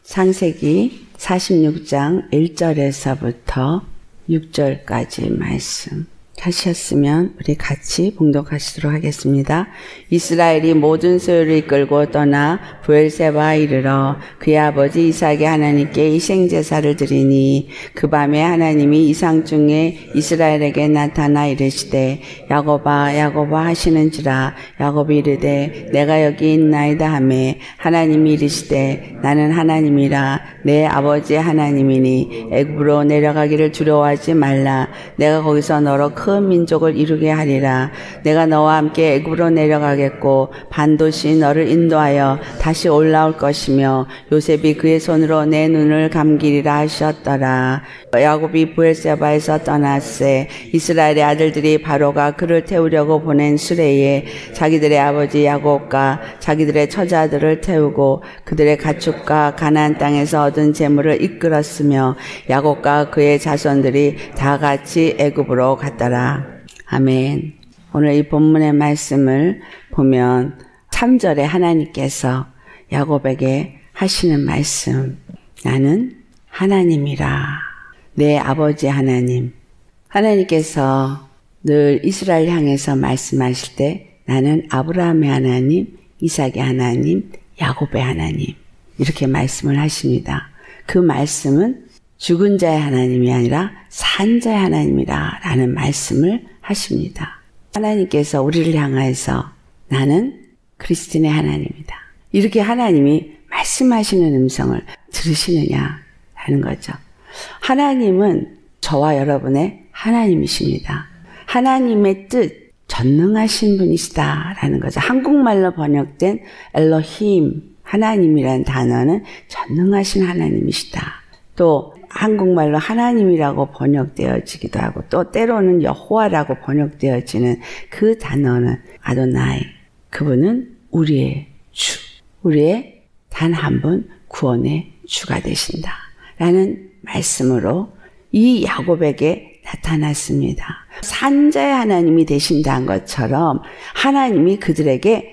창세기 46장 1절에서부터 6절까지 말씀 하셨으면 우리 같이 봉독하시도록 하겠습니다. 이스라엘이 모든 소유를 이끌고 떠나 브엘세바에 이르러 그의 아버지 이삭의 하나님께 희생제사를 드리니 그 밤에 하나님이 이상 중에 이스라엘에게 나타나 이르시되 야곱아 야곱아 하시는지라 야곱이 이르되 내가 여기 있나이다 하매 하나님이 이르시되 나는 하나님이라 내 아버지의 하나님이니 애굽으로 내려가기를 두려워하지 말라. 내가 거기서 너로 큰 민족을 이루게 하리라. 내가 너와 함께 애굽으로 내려가겠고 반드시 너를 인도하여 다시 올라올 것이며 요셉이 그의 손으로 내 눈을 감기리라 하셨더라. 야곱이 브엘세바에서 떠났세. 이스라엘의 아들들이 바로가 그를 태우려고 보낸 수레에 자기들의 아버지 야곱과 자기들의 처자들을 태우고 그들의 가축과 가나안 땅에서 얻은 재물을 이끌었으며 야곱과 그의 자손들이 다 같이 애굽으로 갔더라. 아멘. 오늘 이 본문의 말씀을 보면 3절에 하나님께서 야곱에게 하시는 말씀, 나는 하나님이라. 내 아버지 하나님. 하나님께서 늘 이스라엘 향해서 말씀하실 때 나는 아브라함의 하나님, 이삭의 하나님, 야곱의 하나님 이렇게 말씀을 하십니다. 그 말씀은 죽은 자의 하나님이 아니라 산 자의 하나님이라 라는 말씀을 하십니다. 하나님께서 우리를 향하여서 나는 그리스도인의 하나님이다. 이렇게 하나님이 말씀하시는 음성을 들으시느냐 하는 거죠. 하나님은 저와 여러분의 하나님이십니다. 하나님의 뜻, 전능하신 분이시다 라는 거죠. 한국말로 번역된 엘로힘, 하나님이라는 단어는 전능하신 하나님이시다. 또 한국말로 하나님이라고 번역되어지기도 하고 또 때로는 여호와라고 번역되어지는 그 단어는 아도나이. 그분은 우리의 주, 우리의 단 한 분 구원의 주가 되신다 라는 말씀으로 이 야곱에게 나타났습니다. 산자의 하나님이 되신다는 것처럼 하나님이 그들에게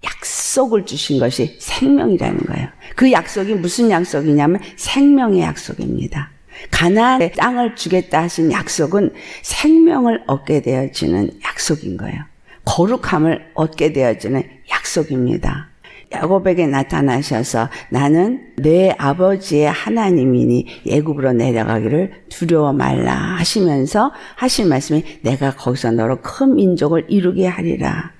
약속을 주신 것이 생명이라는 거예요. 그 약속이 무슨 약속이냐면 생명의 약속입니다. 가나안의 땅을 주겠다 하신 약속은 생명을 얻게 되어지는 약속인 거예요. 거룩함을 얻게 되어지는 약속입니다. 야곱에게 나타나셔서 나는 내 아버지의 하나님이니 애굽으로 내려가기를 두려워 말라 하시면서 하신 말씀이 내가 거기서 너로 큰 민족을 이루게 하리라.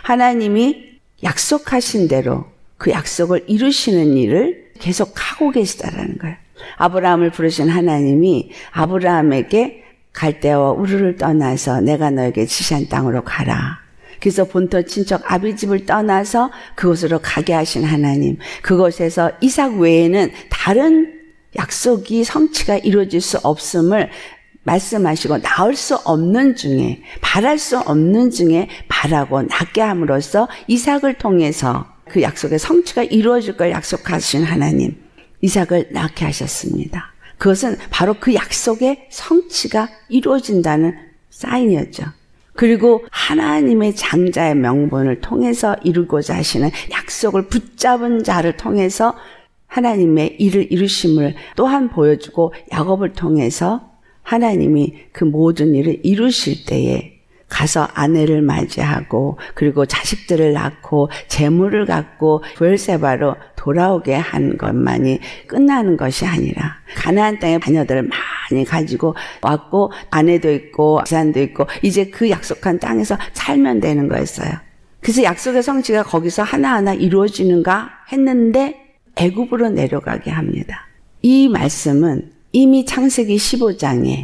하나님이 약속하신 대로 그 약속을 이루시는 일을 계속 하고 계시다라는 거예요. 아브라함을 부르신 하나님이 아브라함에게 갈대아와 우르를 떠나서 내가 너에게 지시한 땅으로 가라. 그래서 본토 친척 아비집을 떠나서 그곳으로 가게 하신 하나님. 그곳에서 이삭 외에는 다른 약속이 성취가 이루어질 수 없음을 말씀하시고 나올 수 없는 중에 바랄 수 없는 중에 바라고 낳게 함으로써 이삭을 통해서 그 약속의 성취가 이루어질 걸 약속하신 하나님. 이삭을 낳게 하셨습니다. 그것은 바로 그 약속의 성취가 이루어진다는 사인이었죠. 그리고 하나님의 장자의 명분을 통해서 이루고자 하시는 약속을 붙잡은 자를 통해서 하나님의 일을 이루심을 또한 보여주고 야곱을 통해서 하나님이 그 모든 일을 이루실 때에 가서 아내를 맞이하고 그리고 자식들을 낳고 재물을 갖고 브엘세바로 돌아오게 한 것만이 끝나는 것이 아니라 가나안 땅의 자녀들을 많이 가지고 왔고 아내도 있고 재산도 있고 이제 그 약속한 땅에서 살면 되는 거였어요. 그래서 약속의 성취가 거기서 하나하나 이루어지는가 했는데 애굽으로 내려가게 합니다. 이 말씀은 이미 창세기 15장에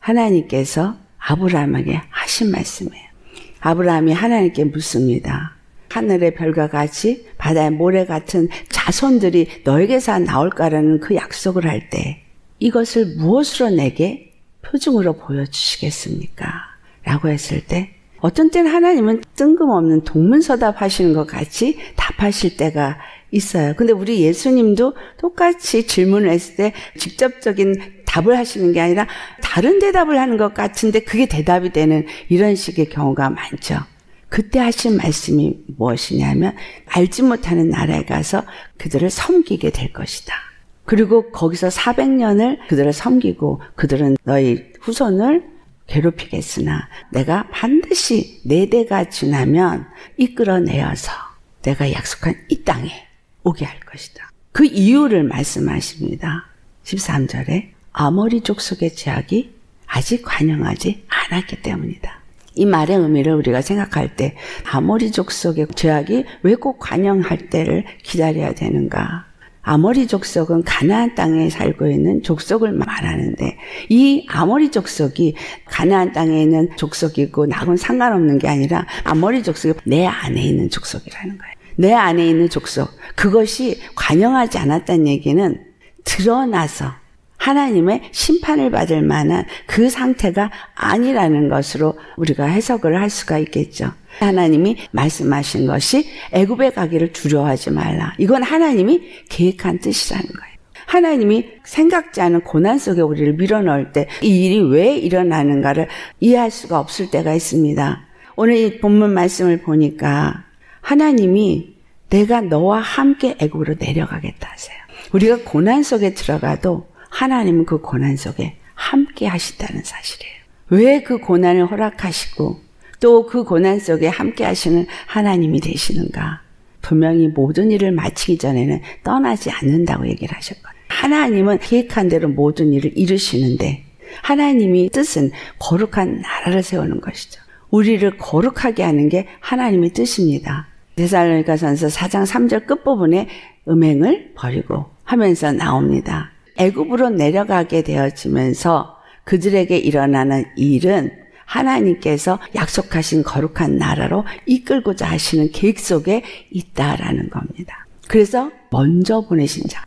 하나님께서 아브라함에게 하신 말씀이에요. 아브라함이 하나님께 묻습니다. 하늘의 별과 같이 바다의 모래 같은 자손들이 너에게서 나올까라는 그 약속을 할 때 이것을 무엇으로 내게 표징으로 보여주시겠습니까? 라고 했을 때 어떤 때는 하나님은 뜬금없는 동문서답 하시는 것 같이 답하실 때가 있어요. 근데 우리 예수님도 똑같이 질문을 했을 때 직접적인 답을 하시는 게 아니라 다른 대답을 하는 것 같은데 그게 대답이 되는 이런 식의 경우가 많죠. 그때 하신 말씀이 무엇이냐면 알지 못하는 나라에 가서 그들을 섬기게 될 것이다. 그리고 거기서 400년을 그들을 섬기고 그들은 너희 후손을 괴롭히겠으나 내가 반드시 4대가 지나면 이끌어내어서 내가 약속한 이 땅에 오게 할 것이다. 그 이유를 말씀하십니다. 13절에 아모리 족속의 죄악이 아직 관영하지 않았기 때문이다. 이 말의 의미를 우리가 생각할 때 아모리 족속의 죄악이 왜 꼭 관영할 때를 기다려야 되는가? 아모리 족속은 가나안 땅에 살고 있는 족속을 말하는데 이 아모리 족속이 가나안 땅에 있는 족속이고 나하고는 상관없는 게 아니라 아모리 족속이 내 안에 있는 족속이라는 거예요. 내 안에 있는 족속. 그것이 관영하지 않았다는 얘기는 드러나서 하나님의 심판을 받을 만한 그 상태가 아니라는 것으로 우리가 해석을 할 수가 있겠죠. 하나님이 말씀하신 것이 애굽에 가기를 두려워하지 말라. 이건 하나님이 계획한 뜻이라는 거예요. 하나님이 생각지 않은 고난 속에 우리를 밀어넣을 때 이 일이 왜 일어나는가를 이해할 수가 없을 때가 있습니다. 오늘 이 본문 말씀을 보니까 하나님이 내가 너와 함께 애굽으로 내려가겠다 하세요. 우리가 고난 속에 들어가도 하나님은 그 고난 속에 함께 하신다는 사실이에요. 왜 그 고난을 허락하시고 또 그 고난 속에 함께 하시는 하나님이 되시는가? 분명히 모든 일을 마치기 전에는 떠나지 않는다고 얘기를 하셨거든요. 하나님은 계획한 대로 모든 일을 이루시는데 하나님이 뜻은 거룩한 나라를 세우는 것이죠. 우리를 거룩하게 하는 게 하나님의 뜻입니다. 데살로니가전서 4장 3절 끝부분에 음행을 버리고 하면서 나옵니다. 애굽으로 내려가게 되어지면서 그들에게 일어나는 일은 하나님께서 약속하신 거룩한 나라로 이끌고자 하시는 계획 속에 있다라는 겁니다. 그래서 먼저 보내신 자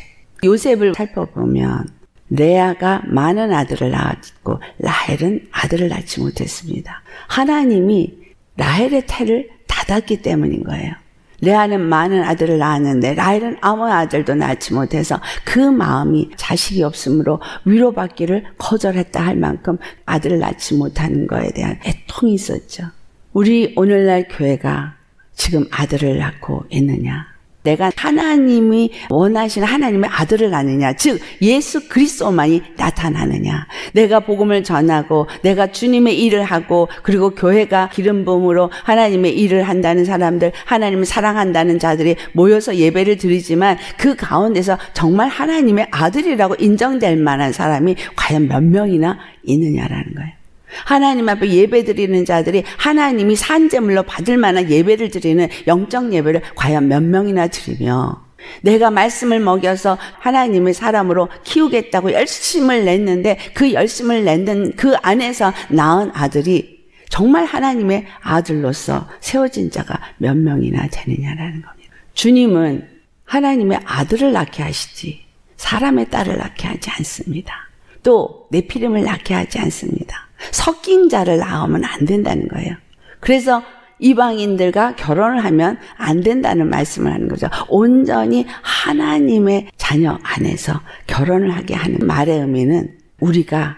요셉을 살펴보면 레아가 많은 아들을 낳았고 라헬은 아들을 낳지 못했습니다. 하나님이 라헬의 태를 닫았기 때문인 거예요. 레아는 많은 아들을 낳았는데 라헬은 아무 아들도 낳지 못해서 그 마음이 자식이 없으므로 위로받기를 거절했다 할 만큼 아들을 낳지 못하는 거에 대한 애통이 있었죠. 우리 오늘날 교회가 지금 아들을 낳고 있느냐? 내가 하나님이 원하시는 하나님의 아들을 낳느냐, 즉 예수 그리스도만이 나타나느냐, 내가 복음을 전하고 내가 주님의 일을 하고 그리고 교회가 기름 부음으로 하나님의 일을 한다는 사람들, 하나님을 사랑한다는 자들이 모여서 예배를 드리지만 그 가운데서 정말 하나님의 아들이라고 인정될 만한 사람이 과연 몇 명이나 있느냐라는 거예요. 하나님 앞에 예배 드리는 자들이 하나님이 산제물로 받을 만한 예배를 드리는 영적 예배를 과연 몇 명이나 드리며 내가 말씀을 먹여서 하나님의 사람으로 키우겠다고 열심을 냈는데 그 열심을 냈는 그 안에서 낳은 아들이 정말 하나님의 아들로서 세워진 자가 몇 명이나 되느냐라는 겁니다. 주님은 하나님의 아들을 낳게 하시지 사람의 딸을 낳게 하지 않습니다. 또 네피림을 낳게 하지 않습니다. 섞인 자를 낳으면 안 된다는 거예요. 그래서 이방인들과 결혼을 하면 안 된다는 말씀을 하는 거죠. 온전히 하나님의 자녀 안에서 결혼을 하게 하는 말의 의미는 우리가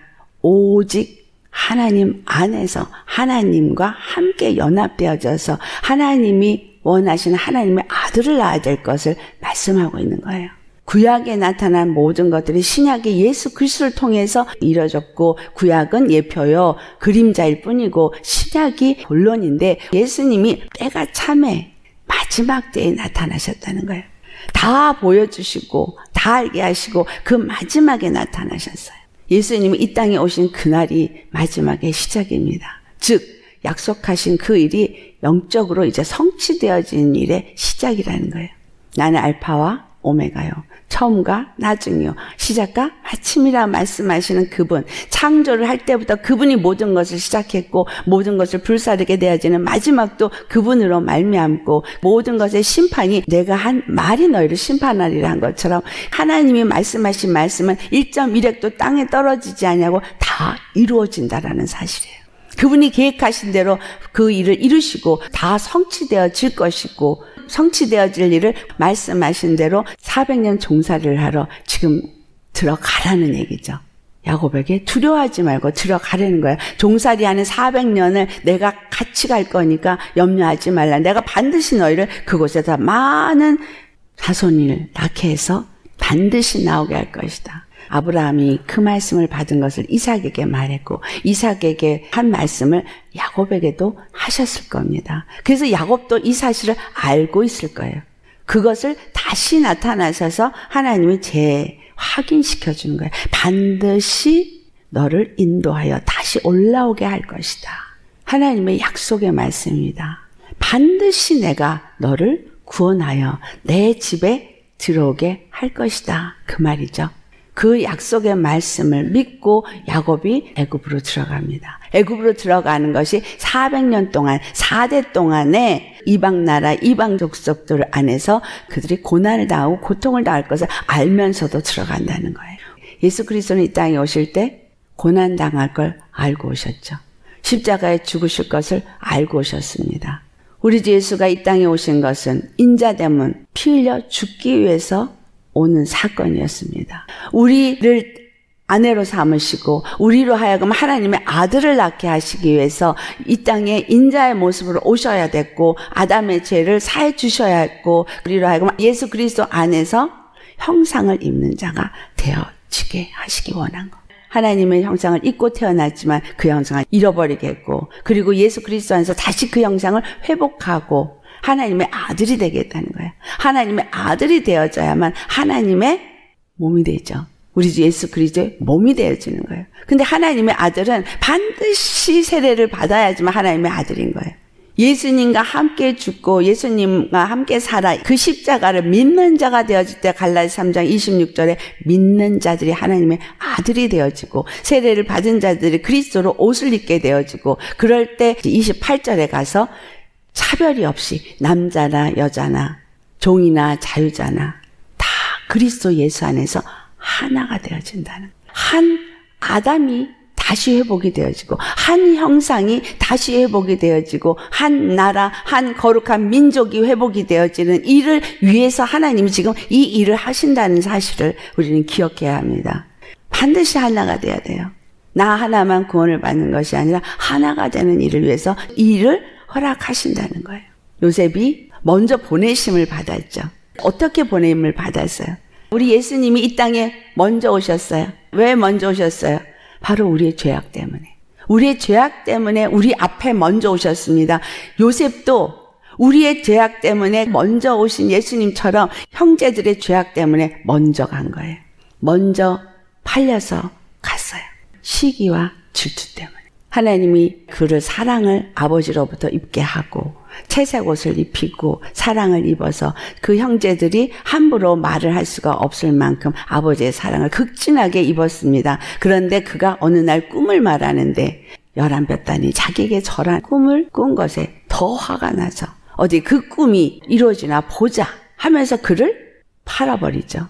오직 하나님 안에서 하나님과 함께 연합되어져서 하나님이 원하시는 하나님의 아들을 낳아야 될 것을 말씀하고 있는 거예요. 구약에 나타난 모든 것들이 신약의 예수 그리스도를 통해서 이루어졌고 구약은 예표요 그림자일 뿐이고 신약이 본론인데 예수님이 때가 참에 마지막 때에 나타나셨다는 거예요. 다 보여주시고 다 알게 하시고 그 마지막에 나타나셨어요. 예수님이 이 땅에 오신 그날이 마지막의 시작입니다. 즉 약속하신 그 일이 영적으로 이제 성취되어진 일의 시작이라는 거예요. 나는 알파와 오메가요. 처음과 나중이요. 시작과 마침이라 말씀하시는 그분. 창조를 할 때부터 그분이 모든 것을 시작했고 모든 것을 불사르게 되어지는 마지막도 그분으로 말미암고 모든 것의 심판이 내가 한 말이 너희를 심판하리라 한 것처럼 하나님이 말씀하신 말씀은 1.1획도 땅에 떨어지지 않냐고 다 이루어진다라는 사실이에요. 그분이 계획하신 대로 그 일을 이루시고 다 성취되어질 것이고 성취되어질 일을 말씀하신 대로 400년 종살이를 하러 지금 들어가라는 얘기죠. 야곱에게 두려워하지 말고 들어가라는 거예요. 종살이하는 400년을 내가 같이 갈 거니까 염려하지 말라. 내가 반드시 너희를 그곳에다 많은 자손을 낳게 해서 반드시 나오게 할 것이다. 아브라함이 그 말씀을 받은 것을 이삭에게 말했고 이삭에게 한 말씀을 야곱에게도 하셨을 겁니다. 그래서 야곱도 이 사실을 알고 있을 거예요. 그것을 다시 나타나셔서 하나님이 재확인시켜 주는 거예요. 반드시 너를 인도하여 다시 올라오게 할 것이다. 하나님의 약속의 말씀입니다. 반드시 내가 너를 구원하여 내 집에 들어오게 할 것이다. 그 말이죠. 그 약속의 말씀을 믿고 야곱이 애굽으로 들어갑니다. 애굽으로 들어가는 것이 400년 동안 4대 동안의 이방 나라 이방 족속들 안에서 그들이 고난을 당하고 고통을 당할 것을 알면서도 들어간다는 거예요. 예수 그리스도는 이 땅에 오실 때 고난 당할 걸 알고 오셨죠. 십자가에 죽으실 것을 알고 오셨습니다. 우리 주 예수가 이 땅에 오신 것은 인자됨은 피 흘려 죽기 위해서 오는 사건이었습니다. 우리를 아내로 삼으시고 우리로 하여금 하나님의 아들을 낳게 하시기 위해서 이 땅에 인자의 모습으로 오셔야 됐고 아담의 죄를 사해 주셔야 했고 우리로 하여금 예수 그리스도 안에서 형상을 입는 자가 되어지게 하시기 원한 것. 하나님의 형상을 입고 태어났지만 그 형상을 잃어버리겠고 그리고 예수 그리스도 안에서 다시 그 형상을 회복하고 하나님의 아들이 되겠다는 거예요. 하나님의 아들이 되어져야만 하나님의 몸이 되죠. 우리 주 예수 그리스도의 몸이 되어지는 거예요. 근데 하나님의 아들은 반드시 세례를 받아야지만 하나님의 아들인 거예요. 예수님과 함께 죽고 예수님과 함께 살아 그 십자가를 믿는 자가 되어질 때 갈라디아 3장 26절에 믿는 자들이 하나님의 아들이 되어지고 세례를 받은 자들이 그리스도로 옷을 입게 되어지고 그럴 때 28절에 가서 차별이 없이 남자나 여자나 종이나 자유자나 다 그리스도 예수 안에서 하나가 되어진다는 한 아담이 다시 회복이 되어지고 한 형상이 다시 회복이 되어지고 한 나라 한 거룩한 민족이 회복이 되어지는 일을 위해서 하나님이 지금 이 일을 하신다는 사실을 우리는 기억해야 합니다. 반드시 하나가 돼야 돼요. 나 하나만 구원을 받는 것이 아니라 하나가 되는 일을 위해서 이 일을 허락하신다는 거예요. 요셉이 먼저 보내심을 받았죠. 어떻게 보내심을 받았어요? 우리 예수님이 이 땅에 먼저 오셨어요. 왜 먼저 오셨어요? 바로 우리의 죄악 때문에. 우리의 죄악 때문에 우리 앞에 먼저 오셨습니다. 요셉도 우리의 죄악 때문에 먼저 오신 예수님처럼 형제들의 죄악 때문에 먼저 간 거예요. 먼저 팔려서 갔어요. 시기와 질투 때문에. 하나님이 그를 사랑을 아버지로부터 입게 하고 채색 옷을 입히고 사랑을 입어서 그 형제들이 함부로 말을 할 수가 없을 만큼 아버지의 사랑을 극진하게 입었습니다. 그런데 그가 어느 날 꿈을 말하는데 11볕단이 자기에게 절한 꿈을 꾼 것에 더 화가 나서 어디 그 꿈이 이루어지나 보자 하면서 그를 팔아버리죠.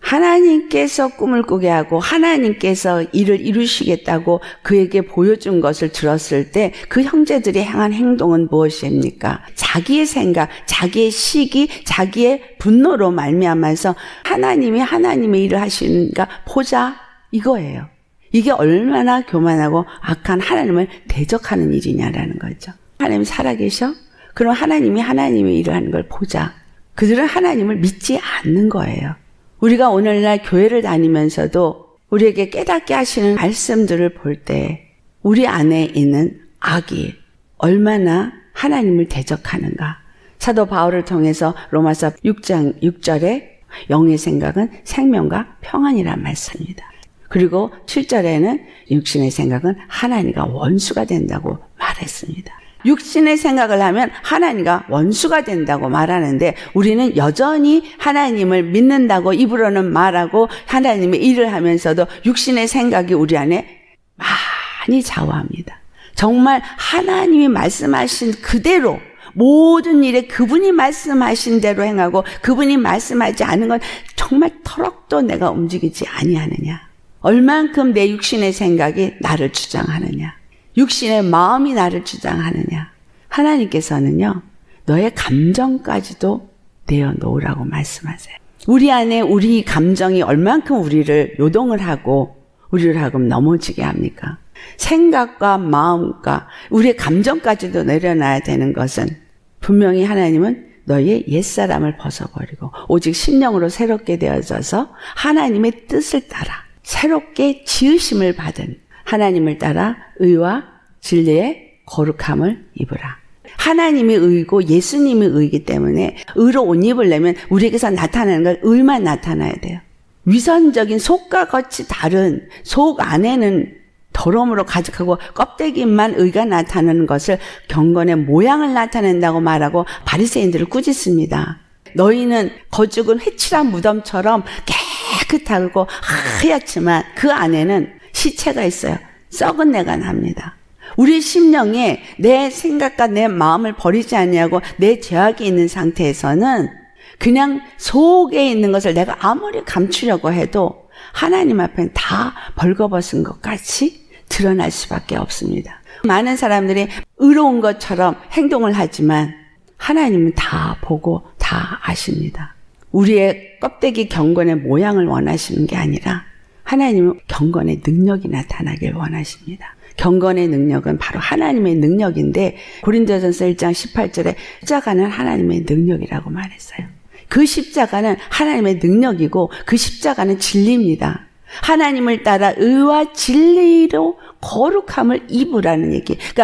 하나님께서 꿈을 꾸게 하고 하나님께서 일을 이루시겠다고 그에게 보여준 것을 들었을 때 그 형제들이 행한 행동은 무엇입니까? 자기의 생각, 자기의 시기, 자기의 분노로 말미암아서 하나님이 하나님의 일을 하시는가 보자 이거예요. 이게 얼마나 교만하고 악한 하나님을 대적하는 일이냐라는 거죠. 하나님이 살아계셔? 그럼 하나님이 하나님의 일을 하는 걸 보자. 그들은 하나님을 믿지 않는 거예요. 우리가 오늘날 교회를 다니면서도 우리에게 깨닫게 하시는 말씀들을 볼 때 우리 안에 있는 악이 얼마나 하나님을 대적하는가. 사도 바울을 통해서 로마서 6장 6절에 영의 생각은 생명과 평안이란 말씀입니다. 그리고 7절에는 육신의 생각은 하나님과 원수가 된다고 말했습니다. 육신의 생각을 하면 하나님과 원수가 된다고 말하는데 우리는 여전히 하나님을 믿는다고 입으로는 말하고 하나님의 일을 하면서도 육신의 생각이 우리 안에 많이 좌우합니다. 정말 하나님이 말씀하신 그대로 모든 일에 그분이 말씀하신 대로 행하고 그분이 말씀하지 않은 건 정말 터럭도 내가 움직이지 아니하느냐. 얼만큼 내 육신의 생각이 나를 주장하느냐. 육신의 마음이 나를 주장하느냐. 하나님께서는요, 너의 감정까지도 내어놓으라고 말씀하세요. 우리 안에 우리 감정이 얼만큼 우리를 요동을 하고 우리를 하여금 넘어지게 합니까? 생각과 마음과 우리의 감정까지도 내려놔야 되는 것은 분명히 하나님은 너희의 옛사람을 벗어버리고 오직 심령으로 새롭게 되어져서 하나님의 뜻을 따라 새롭게 지으심을 받은 하나님을 따라 의와 진리의 거룩함을 입으라. 하나님이 의고 예수님이 의이기 때문에 의로 옷 입으려면 우리에게서 나타나는 건 의만 나타나야 돼요. 위선적인 속과 겉이 다른 속 안에는 더러움으로 가득하고 껍데기만 의가 나타나는 것을 경건의 모양을 나타낸다고 말하고 바리새인들을 꾸짖습니다. 너희는 겉죽은 회칠한 무덤처럼 깨끗하고 하얗지만 그 안에는 시체가 있어요. 썩은 내가 납니다. 우리 심령에 내 생각과 내 마음을 버리지 않냐고 내 죄악이 있는 상태에서는 그냥 속에 있는 것을 내가 아무리 감추려고 해도 하나님 앞엔 다 벌거벗은 것 같이 드러날 수밖에 없습니다. 많은 사람들이 의로운 것처럼 행동을 하지만 하나님은 다 보고 다 아십니다. 우리의 껍데기 경건의 모양을 원하시는 게 아니라 하나님은 경건의 능력이 나타나길 원하십니다. 경건의 능력은 바로 하나님의 능력인데 고린도전서 1장 18절에 십자가는 하나님의 능력이라고 말했어요. 그 십자가는 하나님의 능력이고 그 십자가는 진리입니다. 하나님을 따라 의와 진리로 거룩함을 입으라는 얘기. 그러니까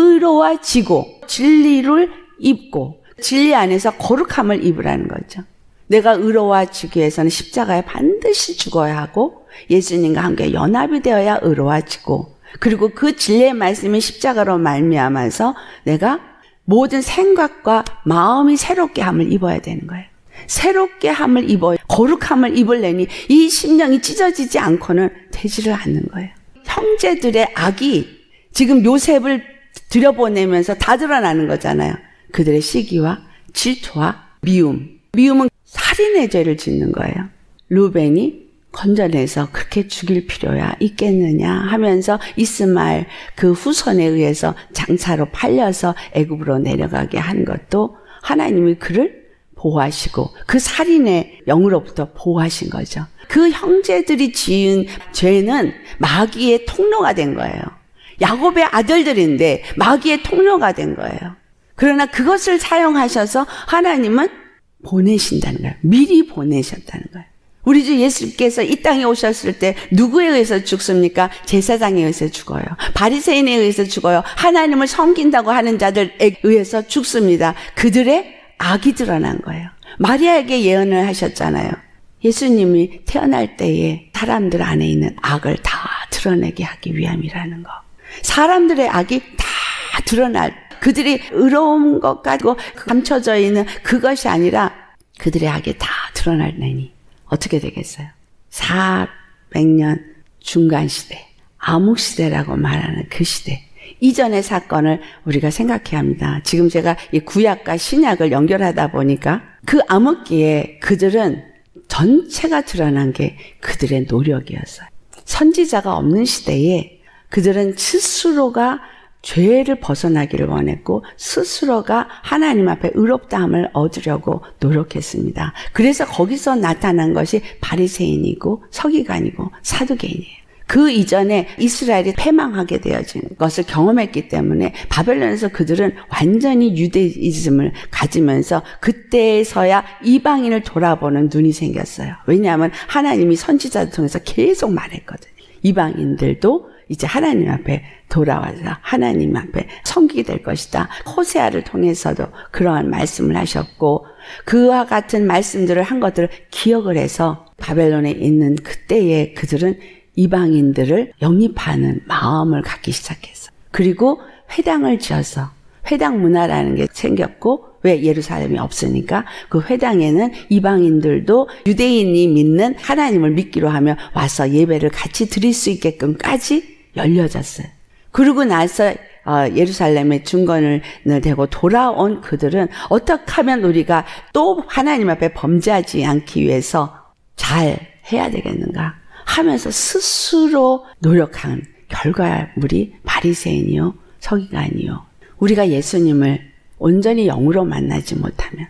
의로워지고 진리를 입고 진리 안에서 거룩함을 입으라는 거죠. 내가 의로워지기 위해서는 십자가에 반드시 죽어야 하고 예수님과 함께 연합이 되어야 의로워지고 그리고 그 진리의 말씀이 십자가로 말미암아서 내가 모든 생각과 마음이 새롭게 함을 입어야 되는 거예요. 새롭게 함을 입어 거룩함을 입으려니 이 심령이 찢어지지 않고는 되지를 않는 거예요. 형제들의 악이 지금 요셉을 들여보내면서 다 드러나는 거잖아요. 그들의 시기와 질투와 미움은 살인의 죄를 짓는 거예요. 루벤이 건져내서 그렇게 죽일 필요야 있겠느냐 하면서 이스마엘 그 후손에 의해서 장사로 팔려서 애굽으로 내려가게 한 것도 하나님이 그를 보호하시고 그 살인의 영으로부터 보호하신 거죠. 그 형제들이 지은 죄는 마귀의 통로가 된 거예요. 야곱의 아들들인데 마귀의 통로가 된 거예요. 그러나 그것을 사용하셔서 하나님은 보내신다는 거예요. 미리 보내셨다는 거예요. 우리 주 예수께서 이 땅에 오셨을 때 누구에 의해서 죽습니까? 제사장에 의해서 죽어요. 바리새인에 의해서 죽어요. 하나님을 섬긴다고 하는 자들에 의해서 죽습니다. 그들의 악이 드러난 거예요. 마리아에게 예언을 하셨잖아요. 예수님이 태어날 때에 사람들 안에 있는 악을 다 드러내게 하기 위함이라는 거. 사람들의 악이 다 드러날 그들이 의로운 것 같고 감춰져 있는 그것이 아니라 그들의 악이 다 드러날래니 어떻게 되겠어요? 400년 중간시대, 암흑시대라고 말하는 그 시대. 이전의 사건을 우리가 생각해야 합니다. 지금 제가 이 구약과 신약을 연결하다 보니까 그 암흑기에 그들은 전체가 드러난 게 그들의 노력이었어요. 선지자가 없는 시대에 그들은 스스로가 죄를 벗어나기를 원했고 스스로가 하나님 앞에 의롭다함을 얻으려고 노력했습니다. 그래서 거기서 나타난 것이 바리새인이고 서기관이고 사두개인이에요. 그 이전에 이스라엘이 패망하게 되어진 것을 경험했기 때문에 바벨론에서 그들은 완전히 유대이즘을 가지면서 그때서야 이방인을 돌아보는 눈이 생겼어요. 왜냐하면 하나님이 선지자를 통해서 계속 말했거든요. 이방인들도 이제 하나님 앞에 돌아와서 하나님 앞에 섬기게 될 것이다. 호세아를 통해서도 그러한 말씀을 하셨고 그와 같은 말씀들을 한 것들을 기억을 해서 바벨론에 있는 그때에 그들은 이방인들을 영입하는 마음을 갖기 시작했어요. 그리고 회당을 지어서 회당 문화라는 게 생겼고 왜 예루살렘이 없으니까 그 회당에는 이방인들도 유대인이 믿는 하나님을 믿기로 하며 와서 예배를 같이 드릴 수 있게끔까지 열려졌어요. 그러고 나서 예루살렘에 중건을 대고 돌아온 그들은 어떻게 하면 우리가 또 하나님 앞에 범죄하지 않기 위해서 잘 해야 되겠는가 하면서 스스로 노력한 결과물이 바리새인이요 서기관이요. 우리가 예수님을 온전히 영으로 만나지 못하면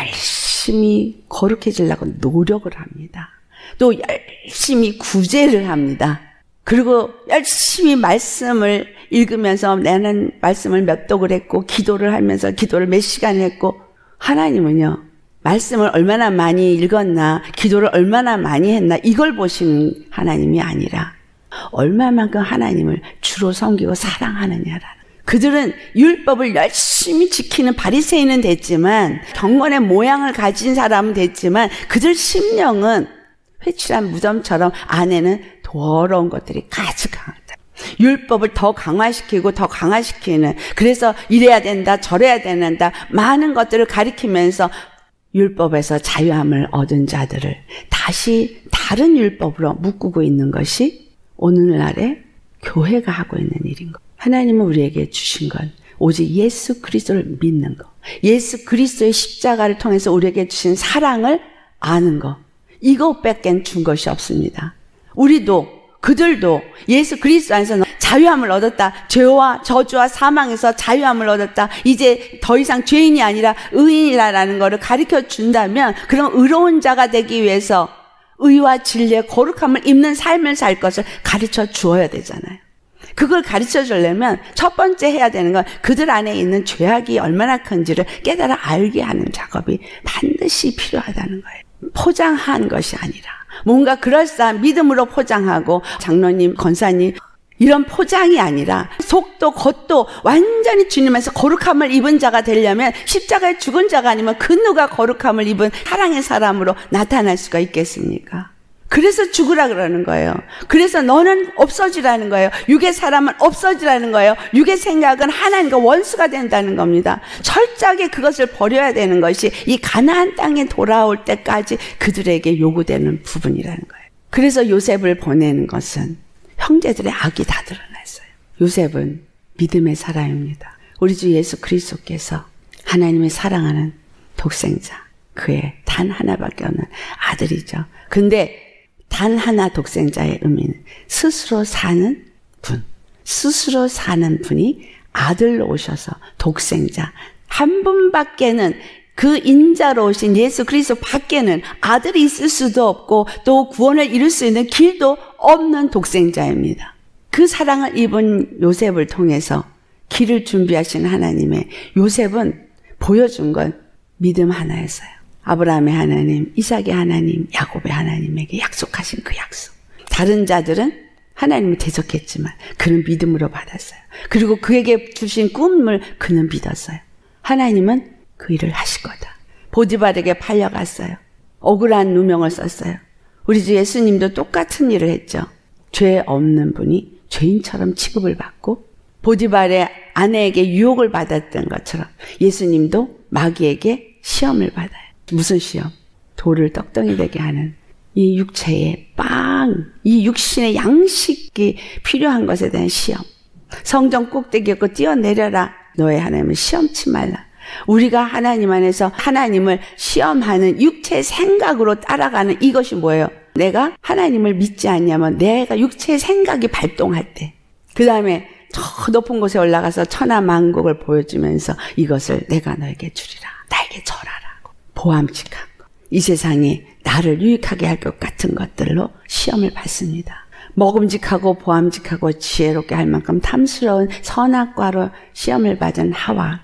열심히 거룩해지려고 노력을 합니다. 또 열심히 구제를 합니다. 그리고 열심히 말씀을 읽으면서 나는 말씀을 몇 독을 했고 기도를 하면서 기도를 몇 시간 했고 하나님은요, 말씀을 얼마나 많이 읽었나, 기도를 얼마나 많이 했나, 이걸 보시는 하나님이 아니라 얼마만큼 하나님을 주로 섬기고 사랑하느냐라는. 그들은 율법을 열심히 지키는 바리새인은 됐지만, 경건의 모양을 가진 사람은 됐지만, 그들 심령은 회칠한 무덤처럼 안에는 더러운 것들이 가득하다. 율법을 더 강화시키고 더 강화시키는, 그래서 이래야 된다 저래야 된다 많은 것들을 가리키면서 율법에서 자유함을 얻은 자들을 다시 다른 율법으로 묶고 있는 것이 오늘날의 교회가 하고 있는 일인 것. 하나님은 우리에게 주신 건 오직 예수 그리스도를 믿는 것, 예수 그리스도의 십자가를 통해서 우리에게 주신 사랑을 아는 것, 이것밖에 준 것이 없습니다. 우리도 그들도 예수 그리스도 안에서 자유함을 얻었다. 죄와 저주와 사망에서 자유함을 얻었다. 이제 더 이상 죄인이 아니라 의인이라는 것을 가르쳐 준다면, 그럼 의로운 자가 되기 위해서 의와 진리의 거룩함을 입는 삶을 살 것을 가르쳐 주어야 되잖아요. 그걸 가르쳐 주려면 첫 번째 해야 되는 건 그들 안에 있는 죄악이 얼마나 큰지를 깨달아 알게 하는 작업이 반드시 필요하다는 거예요. 포장한 것이 아니라 뭔가 그럴싸한 믿음으로 포장하고, 장로님, 권사님 이런 포장이 아니라 속도 겉도 완전히 주님에서 거룩함을 입은 자가 되려면 십자가에 죽은 자가 아니면 그 누가 거룩함을 입은 사랑의 사람으로 나타날 수가 있겠습니까? 그래서 죽으라 그러는 거예요. 그래서 너는 없어지라는 거예요. 육의 사람은 없어지라는 거예요. 육의 생각은 하나님과 원수가 된다는 겁니다. 철저하게 그것을 버려야 되는 것이 이 가나안 땅에 돌아올 때까지 그들에게 요구되는 부분이라는 거예요. 그래서 요셉을 보내는 것은 형제들의 악이 다 드러났어요. 요셉은 믿음의 사람입니다. 우리 주 예수 그리스도께서 하나님의 사랑하는 독생자, 그의 단 하나밖에 없는 아들이죠. 근데 단 하나 독생자의 의미는 스스로 사는 분, 스스로 사는 분이 아들로 오셔서 독생자 한 분밖에는, 그 인자로 오신 예수 그리스도 밖에는 아들이 있을 수도 없고 또 구원을 이룰 수 있는 길도 없는 독생자입니다. 그 사랑을 입은 요셉을 통해서 길을 준비하신 하나님의, 요셉은 보여준 건 믿음 하나였어요. 아브라함의 하나님, 이삭의 하나님, 야곱의 하나님에게 약속하신 그 약속. 다른 자들은 하나님을 대적했지만 그는 믿음으로 받았어요. 그리고 그에게 주신 꿈을 그는 믿었어요. 하나님은 그 일을 하실 거다. 보디발에게 팔려갔어요. 억울한 누명을 썼어요. 우리 주 예수님도 똑같은 일을 했죠. 죄 없는 분이 죄인처럼 취급을 받고 보디발의 아내에게 유혹을 받았던 것처럼 예수님도 마귀에게 시험을 받아요. 무슨 시험? 돌을 떡덩이 되게 하는 이 육체의 빵, 이 육신의 양식이 필요한 것에 대한 시험. 성전 꼭대기였고 뛰어내려라. 너의 하나님을 시험치 말라. 우리가 하나님 안에서 하나님을 시험하는 육체의 생각으로 따라가는 이것이 뭐예요? 내가 하나님을 믿지 않냐면 내가 육체의 생각이 발동할 때, 그 다음에 저 높은 곳에 올라가서 천하만국을 보여주면서 이것을 내가 너에게 주리라. 나에게 절하라고. 보암직한 것. 이 세상에 나를 유익하게 할 것 같은 것들로 시험을 받습니다. 먹음직하고 보암직하고 지혜롭게 할 만큼 탐스러운 선악과로 시험을 받은 하와,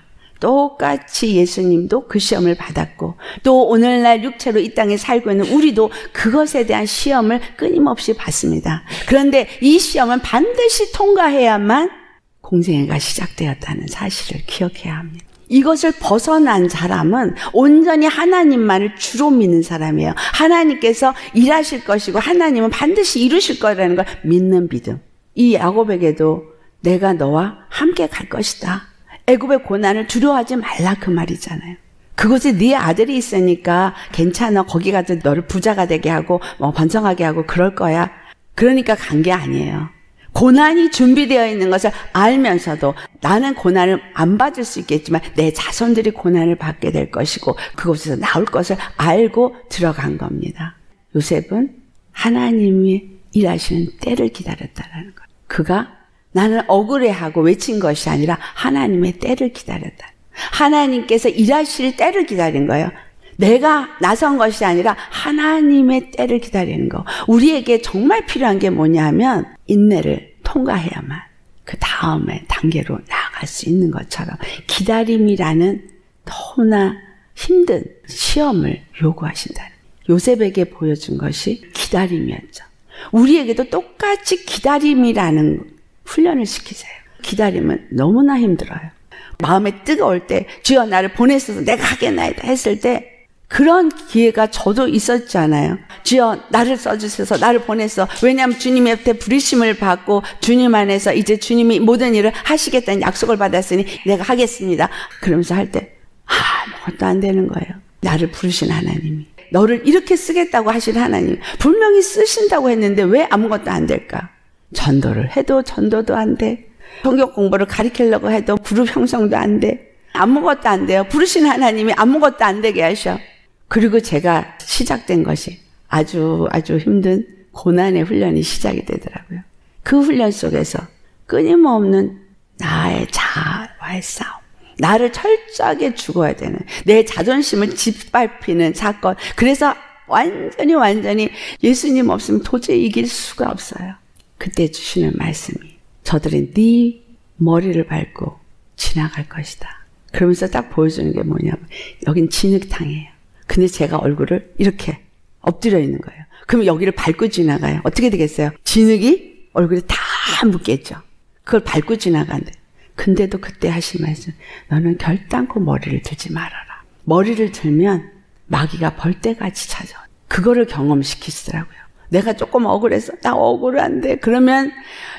똑같이 예수님도 그 시험을 받았고, 또 오늘날 육체로 이 땅에 살고 있는 우리도 그것에 대한 시험을 끊임없이 받습니다. 그런데 이 시험은 반드시 통과해야만 공생애가 시작되었다는 사실을 기억해야 합니다. 이것을 벗어난 사람은 온전히 하나님만을 주로 믿는 사람이에요. 하나님께서 일하실 것이고 하나님은 반드시 이루실 거라는 걸 믿는 믿음. 이 야곱에게도 내가 너와 함께 갈 것이다. 애굽의 고난을 두려워하지 말라, 그 말이잖아요. 그곳에 네 아들이 있으니까 괜찮아. 거기 가서 너를 부자가 되게 하고 번성하게 하고 그럴 거야. 그러니까 간 게 아니에요. 고난이 준비되어 있는 것을 알면서도 나는 고난을 안 받을 수 있겠지만 내 자손들이 고난을 받게 될 것이고 그곳에서 나올 것을 알고 들어간 겁니다. 요셉은 하나님이 일하시는 때를 기다렸다는 거예요. 그가 나는 억울해하고 외친 것이 아니라 하나님의 때를 기다렸다. 하나님께서 일하실 때를 기다린 거예요. 내가 나선 것이 아니라 하나님의 때를 기다리는 거. 우리에게 정말 필요한 게 뭐냐면 인내를 통과해야만 그 다음에 단계로 나아갈 수 있는 것처럼 기다림이라는 너무나 힘든 시험을 요구하신다는 요셉에게 보여준 것이 기다림이었죠. 우리에게도 똑같이 기다림이라는 훈련을 시키세요. 기다림은 너무나 힘들어요. 마음에 뜨거울 때 주여 나를 보내셔서 내가 하겠나이다 했을 때 그런 기회가 저도 있었잖아요. 주여 나를 써주셔서 나를 보내서 왜냐하면 주님한테 부르심을 받고 주님 안에서 이제 주님이 모든 일을 하시겠다는 약속을 받았으니 내가 하겠습니다. 그러면서 할 때 아무것도 안 되는 거예요. 나를 부르신 하나님이 너를 이렇게 쓰겠다고 하신 하나님 분명히 쓰신다고 했는데 왜 아무것도 안 될까? 전도를 해도 전도도 안 돼. 성경 공부를 가르치려고 해도 그룹 형성도 안 돼. 아무것도 안 돼요. 부르신 하나님이 아무것도 안 되게 하셔. 그리고 제가 시작된 것이 아주 힘든 고난의 훈련이 시작이 되더라고요. 그 훈련 속에서 끊임없는 나의 자아와의 싸움. 나를 철저하게 죽어야 되는 내 자존심을 짓밟히는 사건. 그래서 완전히 예수님 없으면 도저히 이길 수가 없어요. 그때 주시는 말씀이 저들은 네 머리를 밟고 지나갈 것이다. 그러면서 딱 보여주는 게 뭐냐면 여긴 진흙탕이에요. 근데 제가 얼굴을 이렇게 엎드려 있는 거예요. 그럼 여기를 밟고 지나가요. 어떻게 되겠어요? 진흙이 얼굴에 다 묻겠죠. 그걸 밟고 지나간대. 근데도 그때 하신 말씀, 너는 결단코 머리를 들지 말아라. 머리를 들면 마귀가 벌떼같이 찾아와. 그거를 경험시키시더라고요. 내가 조금 억울해서 나 억울한데 그러면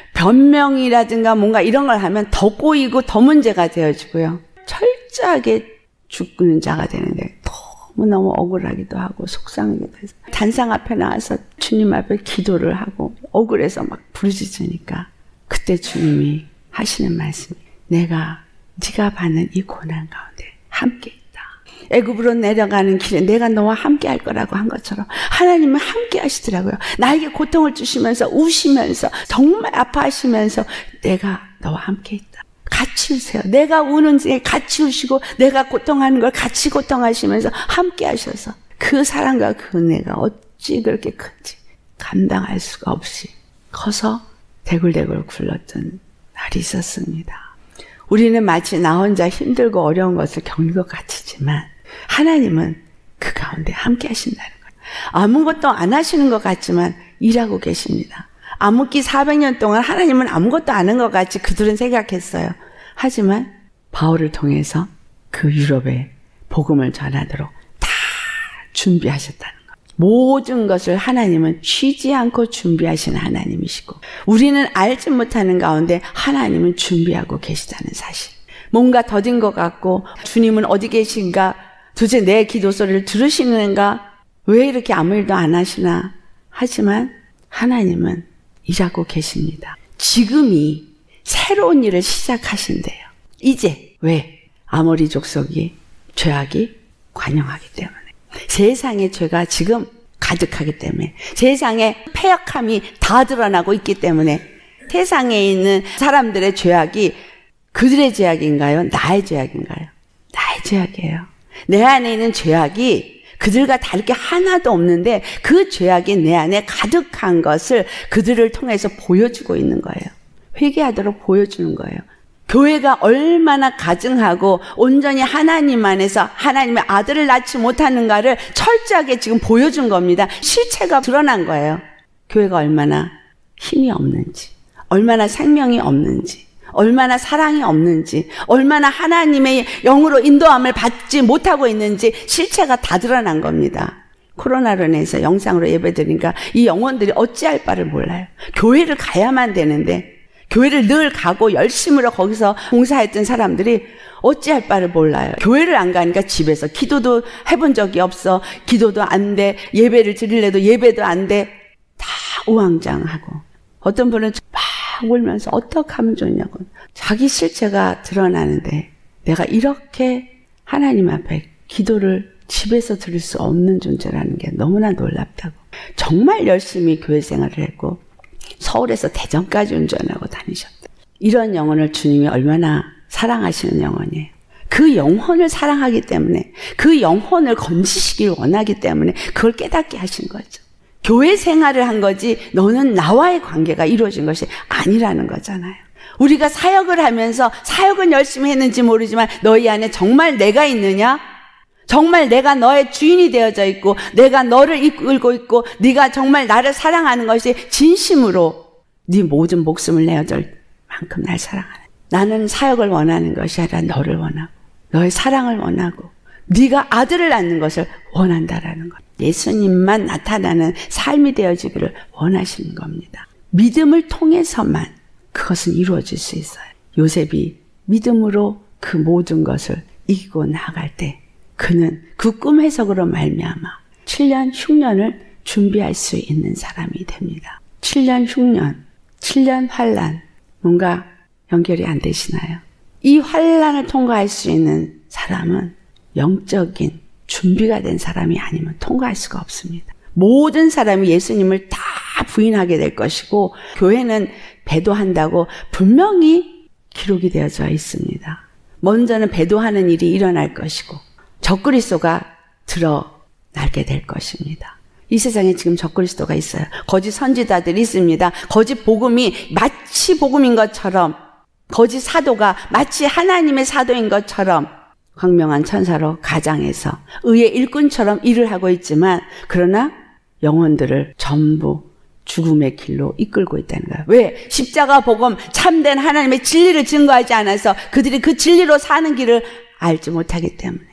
변명이라든가 뭔가 이런 걸 하면 더 꼬이고 더 문제가 되어지고요. 철저하게 죽는 자가 되는데 너무너무 억울하기도 하고 속상하기도 해서 단상 앞에 나와서 주님 앞에 기도를 하고 억울해서 막 부르짖으니까 그때 주님이 하시는 말씀이 내가 네가 받는 이 고난 가운데 함께 있다. 애굽으로 내려가는 길에 내가 너와 함께 할 거라고 한 것처럼 하나님은 함께 하시더라고요. 나에게 고통을 주시면서 우시면서 정말 아파하시면서 내가 너와 함께 있다. 같이 우세요. 내가 우는 데 같이 우시고 내가 고통하는 걸 같이 고통하시면서 함께 하셔서 그 사랑과 그 은혜가 어찌 그렇게 큰지 감당할 수가 없이 커서 대굴대굴 굴렀던 날이 있었습니다. 우리는 마치 나 혼자 힘들고 어려운 것을 겪는 것 같지만 하나님은 그 가운데 함께 하신다는 거예요. 아무것도 안 하시는 것 같지만 일하고 계십니다. 암흑기 400년 동안 하나님은 아무것도 안 한 것 같이 그들은 생각했어요. 하지만 바울을 통해서 그 유럽에 복음을 전하도록 다 준비하셨다는 거예요. 모든 것을 하나님은 쉬지 않고 준비하시는 하나님이시고 우리는 알지 못하는 가운데 하나님은 준비하고 계시다는 사실. 뭔가 더딘 것 같고 주님은 어디 계신가? 도대체 내 기도 소리를 들으시는가? 왜 이렇게 아무 일도 안 하시나? 하지만 하나님은 일하고 계십니다. 지금이 새로운 일을 시작하신대요. 이제 왜? 아모리 족속이 죄악이 관영하기 때문에 세상의 죄가 지금 가득하기 때문에 세상에 패역함이 다 드러나고 있기 때문에 세상에 있는 사람들의 죄악이 그들의 죄악인가요? 나의 죄악인가요? 나의 죄악이에요. 내 안에 있는 죄악이 그들과 다를 게 하나도 없는데 그 죄악이 내 안에 가득한 것을 그들을 통해서 보여주고 있는 거예요. 회개하도록 보여주는 거예요. 교회가 얼마나 가증하고 온전히 하나님 안에서 하나님의 아들을 낳지 못하는가를 철저하게 지금 보여준 겁니다. 실체가 드러난 거예요. 교회가 얼마나 힘이 없는지, 얼마나 생명이 없는지, 얼마나 사랑이 없는지, 얼마나 하나님의 영으로 인도함을 받지 못하고 있는지 실체가 다 드러난 겁니다. 코로나로 인해서 영상으로 예배드리니까 이 영혼들이 어찌할 바를 몰라요. 교회를 가야만 되는데 교회를 늘 가고 열심으로 거기서 봉사했던 사람들이 어찌할 바를 몰라요. 교회를 안 가니까 집에서 기도도 해본 적이 없어. 기도도 안 돼. 예배를 드리려도 예배도 안 돼. 다 우왕좌왕하고 어떤 분은 막 울면서 어떻게 하면 좋냐고. 자기 실체가 드러나는데 내가 이렇게 하나님 앞에 기도를 집에서 드릴 수 없는 존재라는 게 너무나 놀랍다고. 정말 열심히 교회 생활을 했고 서울에서 대전까지 운전하고 다니셨다. 이런 영혼을 주님이 얼마나 사랑하시는 영혼이에요. 그 영혼을 사랑하기 때문에 그 영혼을 건지시길 원하기 때문에 그걸 깨닫게 하신 거죠. 교회 생활을 한 거지 너는 나와의 관계가 이루어진 것이 아니라는 거잖아요. 우리가 사역을 하면서 사역은 열심히 했는지 모르지만 너희 안에 정말 내가 있느냐? 정말 내가 너의 주인이 되어져 있고 내가 너를 이끌고 있고 네가 정말 나를 사랑하는 것이 진심으로 네 모든 목숨을 내어줄 만큼 날 사랑하는, 나는 사역을 원하는 것이 아니라 너를 원하고 너의 사랑을 원하고 네가 아들을 낳는 것을 원한다라는 것. 예수님만 나타나는 삶이 되어지기를 원하시는 겁니다. 믿음을 통해서만 그것은 이루어질 수 있어요. 요셉이 믿음으로 그 모든 것을 이기고 나아갈 때 그는 그 꿈 해석으로 말미암아 7년 흉년을 준비할 수 있는 사람이 됩니다. 7년 흉년, 7년 환란, 뭔가 연결이 안 되시나요? 이 환란을 통과할 수 있는 사람은 영적인 준비가 된 사람이 아니면 통과할 수가 없습니다. 모든 사람이 예수님을 다 부인하게 될 것이고 교회는 배도한다고 분명히 기록이 되어져 있습니다. 먼저는 배도하는 일이 일어날 것이고 적그리스도가 드러나게 될 것입니다. 이 세상에 지금 적그리스도가 있어요. 거짓 선지자들이 있습니다. 거짓 복음이 마치 복음인 것처럼, 거짓 사도가 마치 하나님의 사도인 것처럼 광명한 천사로 가장해서 의의 일꾼처럼 일을 하고 있지만 그러나 영혼들을 전부 죽음의 길로 이끌고 있다는 거예요. 왜? 십자가 복음, 참된 하나님의 진리를 증거하지 않아서 그들이 그 진리로 사는 길을 알지 못하기 때문에.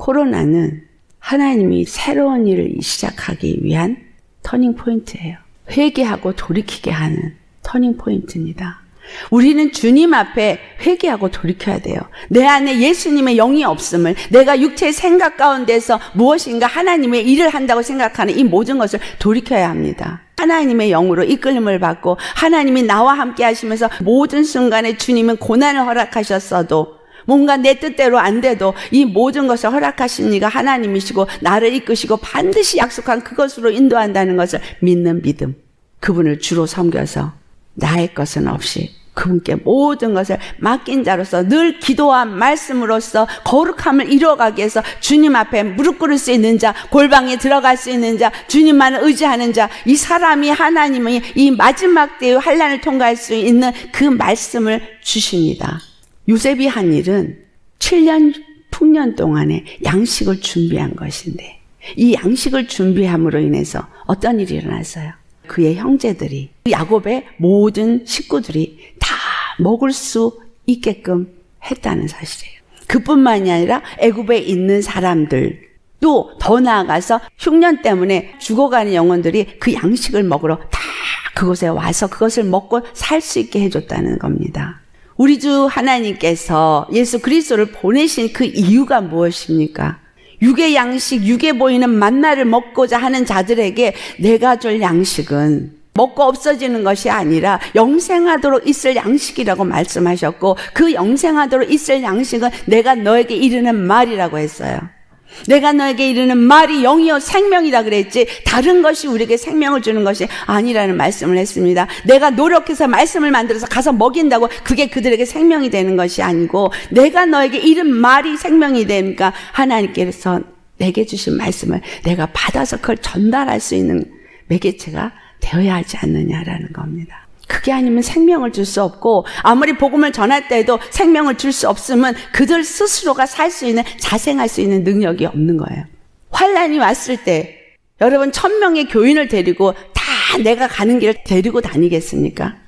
코로나는 하나님이 새로운 일을 시작하기 위한 터닝 포인트예요. 회개하고 돌이키게 하는 터닝 포인트입니다. 우리는 주님 앞에 회개하고 돌이켜야 돼요. 내 안에 예수님의 영이 없음을, 내가 육체의 생각 가운데서 무엇인가 하나님의 일을 한다고 생각하는 이 모든 것을 돌이켜야 합니다. 하나님의 영으로 이끌림을 받고 하나님이 나와 함께 하시면서 모든 순간에 주님은 고난을 허락하셨어도 뭔가 내 뜻대로 안 돼도 이 모든 것을 허락하신 이가 하나님이시고 나를 이끄시고 반드시 약속한 그것으로 인도한다는 것을 믿는 믿음, 그분을 주로 섬겨서 나의 것은 없이 그분께 모든 것을 맡긴 자로서 늘 기도와 말씀으로써 거룩함을 이루어가기 위해서 주님 앞에 무릎 꿇을 수 있는 자, 골방에 들어갈 수 있는 자, 주님만을 의지하는 자, 이 사람이 하나님의 이 마지막 때의 환난을 통과할 수 있는 그 말씀을 주십니다. 요셉이 한 일은 7년 풍년 동안에 양식을 준비한 것인데 이 양식을 준비함으로 인해서 어떤 일이 일어났어요? 그의 형제들이, 야곱의 모든 식구들이 다 먹을 수 있게끔 했다는 사실이에요. 그뿐만이 아니라 애굽에 있는 사람들, 또 더 나아가서 흉년 때문에 죽어가는 영혼들이 그 양식을 먹으러 다 그곳에 와서 그것을 먹고 살 수 있게 해줬다는 겁니다. 우리 주 하나님께서 예수 그리스도를 보내신 그 이유가 무엇입니까? 육의 양식, 육에 보이는 만나를 먹고자 하는 자들에게 내가 줄 양식은 먹고 없어지는 것이 아니라 영생하도록 있을 양식이라고 말씀하셨고 그 영생하도록 있을 양식은 내가 너에게 이르는 말이라고 했어요. 내가 너에게 이르는 말이 영이요 생명이라 그랬지 다른 것이 우리에게 생명을 주는 것이 아니라는 말씀을 했습니다. 내가 노력해서 말씀을 만들어서 가서 먹인다고 그게 그들에게 생명이 되는 것이 아니고 내가 너에게 이른 말이 생명이 되니까 하나님께서 내게 주신 말씀을 내가 받아서 그걸 전달할 수 있는 매개체가 되어야 하지 않느냐라는 겁니다. 그게 아니면 생명을 줄 수 없고 아무리 복음을 전할 때도 생명을 줄 수 없으면 그들 스스로가 살 수 있는, 자생할 수 있는 능력이 없는 거예요. 환란이 왔을 때 여러분 1000명의 교인을 데리고 다 내가 가는 길을 데리고 다니겠습니까?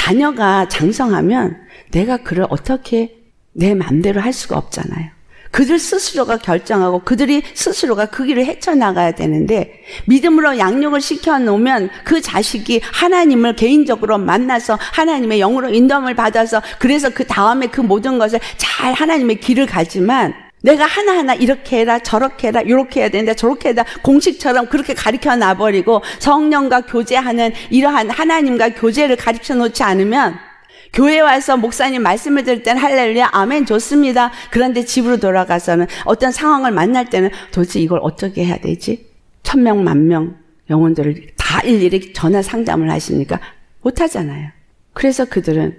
자녀가 장성하면 내가 그를 어떻게 내 맘대로 할 수가 없잖아요. 그들 스스로가 결정하고 그들이 스스로가 그 길을 헤쳐나가야 되는데 믿음으로 양육을 시켜놓으면 그 자식이 하나님을 개인적으로 만나서 하나님의 영으로 인도함을 받아서 그래서 그 다음에 그 모든 것을 잘 하나님의 길을 가지만 내가 하나하나 이렇게 해라 저렇게 해라 이렇게 해야 된다 저렇게 해야 된다 공식처럼 그렇게 가르쳐 놔버리고 성령과 교제하는 이러한 하나님과 교제를 가르쳐 놓지 않으면 교회 와서 목사님 말씀을 들을 때는 할렐루야 아멘 좋습니다. 그런데 집으로 돌아가서는 어떤 상황을 만날 때는 도대체 이걸 어떻게 해야 되지? 1000명, 10,000명 영혼들을 다 일일이 전화 상담을 하십니까? 못하잖아요. 그래서 그들은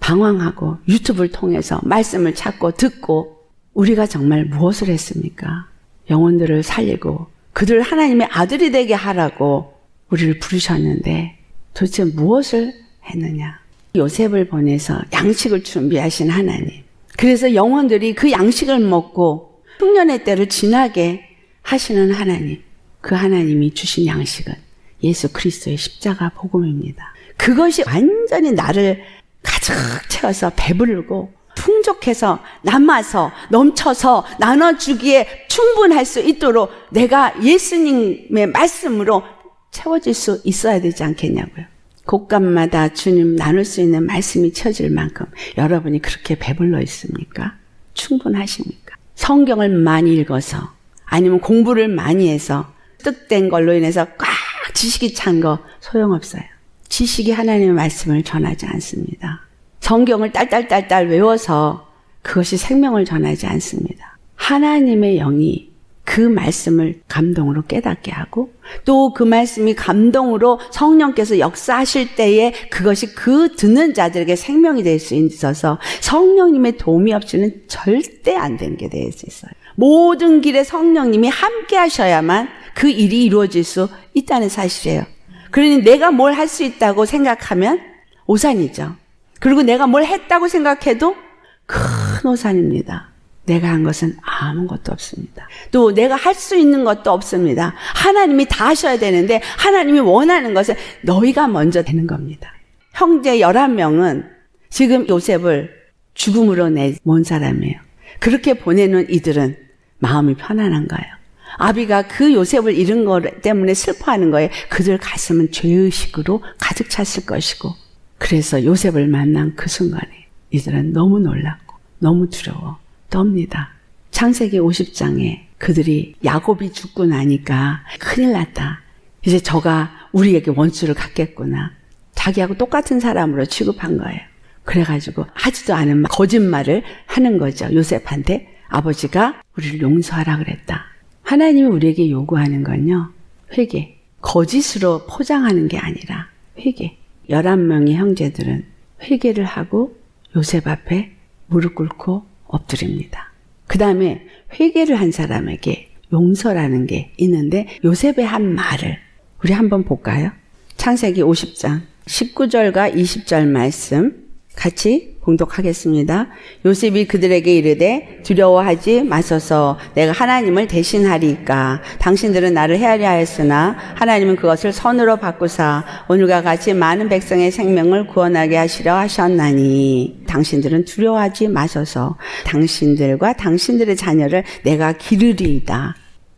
방황하고 유튜브를 통해서 말씀을 찾고 듣고 우리가 정말 무엇을 했습니까? 영혼들을 살리고 그들을 하나님의 아들이 되게 하라고 우리를 부르셨는데 도대체 무엇을 했느냐? 요셉을 보내서 양식을 준비하신 하나님. 그래서 영혼들이 그 양식을 먹고 흉년의 때를 지나게 하시는 하나님, 그 하나님이 주신 양식은 예수 그리스도의 십자가 복음입니다. 그것이 완전히 나를 가득 채워서 배부르고 풍족해서 남아서 넘쳐서 나눠주기에 충분할 수 있도록 내가 예수님의 말씀으로 채워질 수 있어야 되지 않겠냐고요. 곳간마다 주님 나눌 수 있는 말씀이 채워질 만큼 여러분이 그렇게 배불러 있습니까? 충분하십니까? 성경을 많이 읽어서 아니면 공부를 많이 해서 득된 걸로 인해서 꽉 지식이 찬 거 소용없어요. 지식이 하나님의 말씀을 전하지 않습니다. 성경을 딸딸딸딸 외워서 그것이 생명을 전하지 않습니다. 하나님의 영이 그 말씀을 감동으로 깨닫게 하고 또 그 말씀이 감동으로 성령께서 역사하실 때에 그것이 그 듣는 자들에게 생명이 될 수 있어서 성령님의 도움이 없이는 절대 안 되는 게 될 수 있어요. 모든 길에 성령님이 함께 하셔야만 그 일이 이루어질 수 있다는 사실이에요. 그러니 내가 뭘 할 수 있다고 생각하면 오산이죠. 그리고 내가 뭘 했다고 생각해도 큰 오산입니다. 내가 한 것은 아무것도 없습니다. 또 내가 할 수 있는 것도 없습니다. 하나님이 다 하셔야 되는데 하나님이 원하는 것은 너희가 먼저 되는 겁니다. 형제 11명은 지금 요셉을 죽음으로 내몬 사람이에요. 그렇게 보내는 이들은 마음이 편안한 거예요. 아비가 그 요셉을 잃은 것 때문에 슬퍼하는 거에 그들 가슴은 죄의식으로 가득 찼을 것이고 그래서 요셉을 만난 그 순간에 이들은 너무 놀랐고 너무 두려워 떱니다. 창세기 50장에 그들이 야곱이 죽고 나니까 큰일 났다. 이제 저가 우리에게 원수를 갖겠구나. 자기하고 똑같은 사람으로 취급한 거예요. 그래가지고 하지도 않은 거짓말을 하는 거죠. 요셉한테 아버지가 우리를 용서하라 그랬다. 하나님이 우리에게 요구하는 건요. 회개. 거짓으로 포장하는 게 아니라 회개. 11명의 형제들은 회개를 하고 요셉 앞에 무릎 꿇고 엎드립니다. 그 다음에 회개를 한 사람에게 용서라는 게 있는데 요셉의 한 말을 우리 한번 볼까요? 창세기 50장 19절과 20절 말씀 같이 봉독하겠습니다. 요셉이 그들에게 이르되 두려워하지 마소서 내가 하나님을 대신하리이까 당신들은 나를 헤아려 하였으나 하나님은 그것을 선으로 바꾸사 오늘과 같이 많은 백성의 생명을 구원하게 하시려 하셨나니 당신들은 두려워하지 마소서 당신들과 당신들의 자녀를 내가 기르리이다.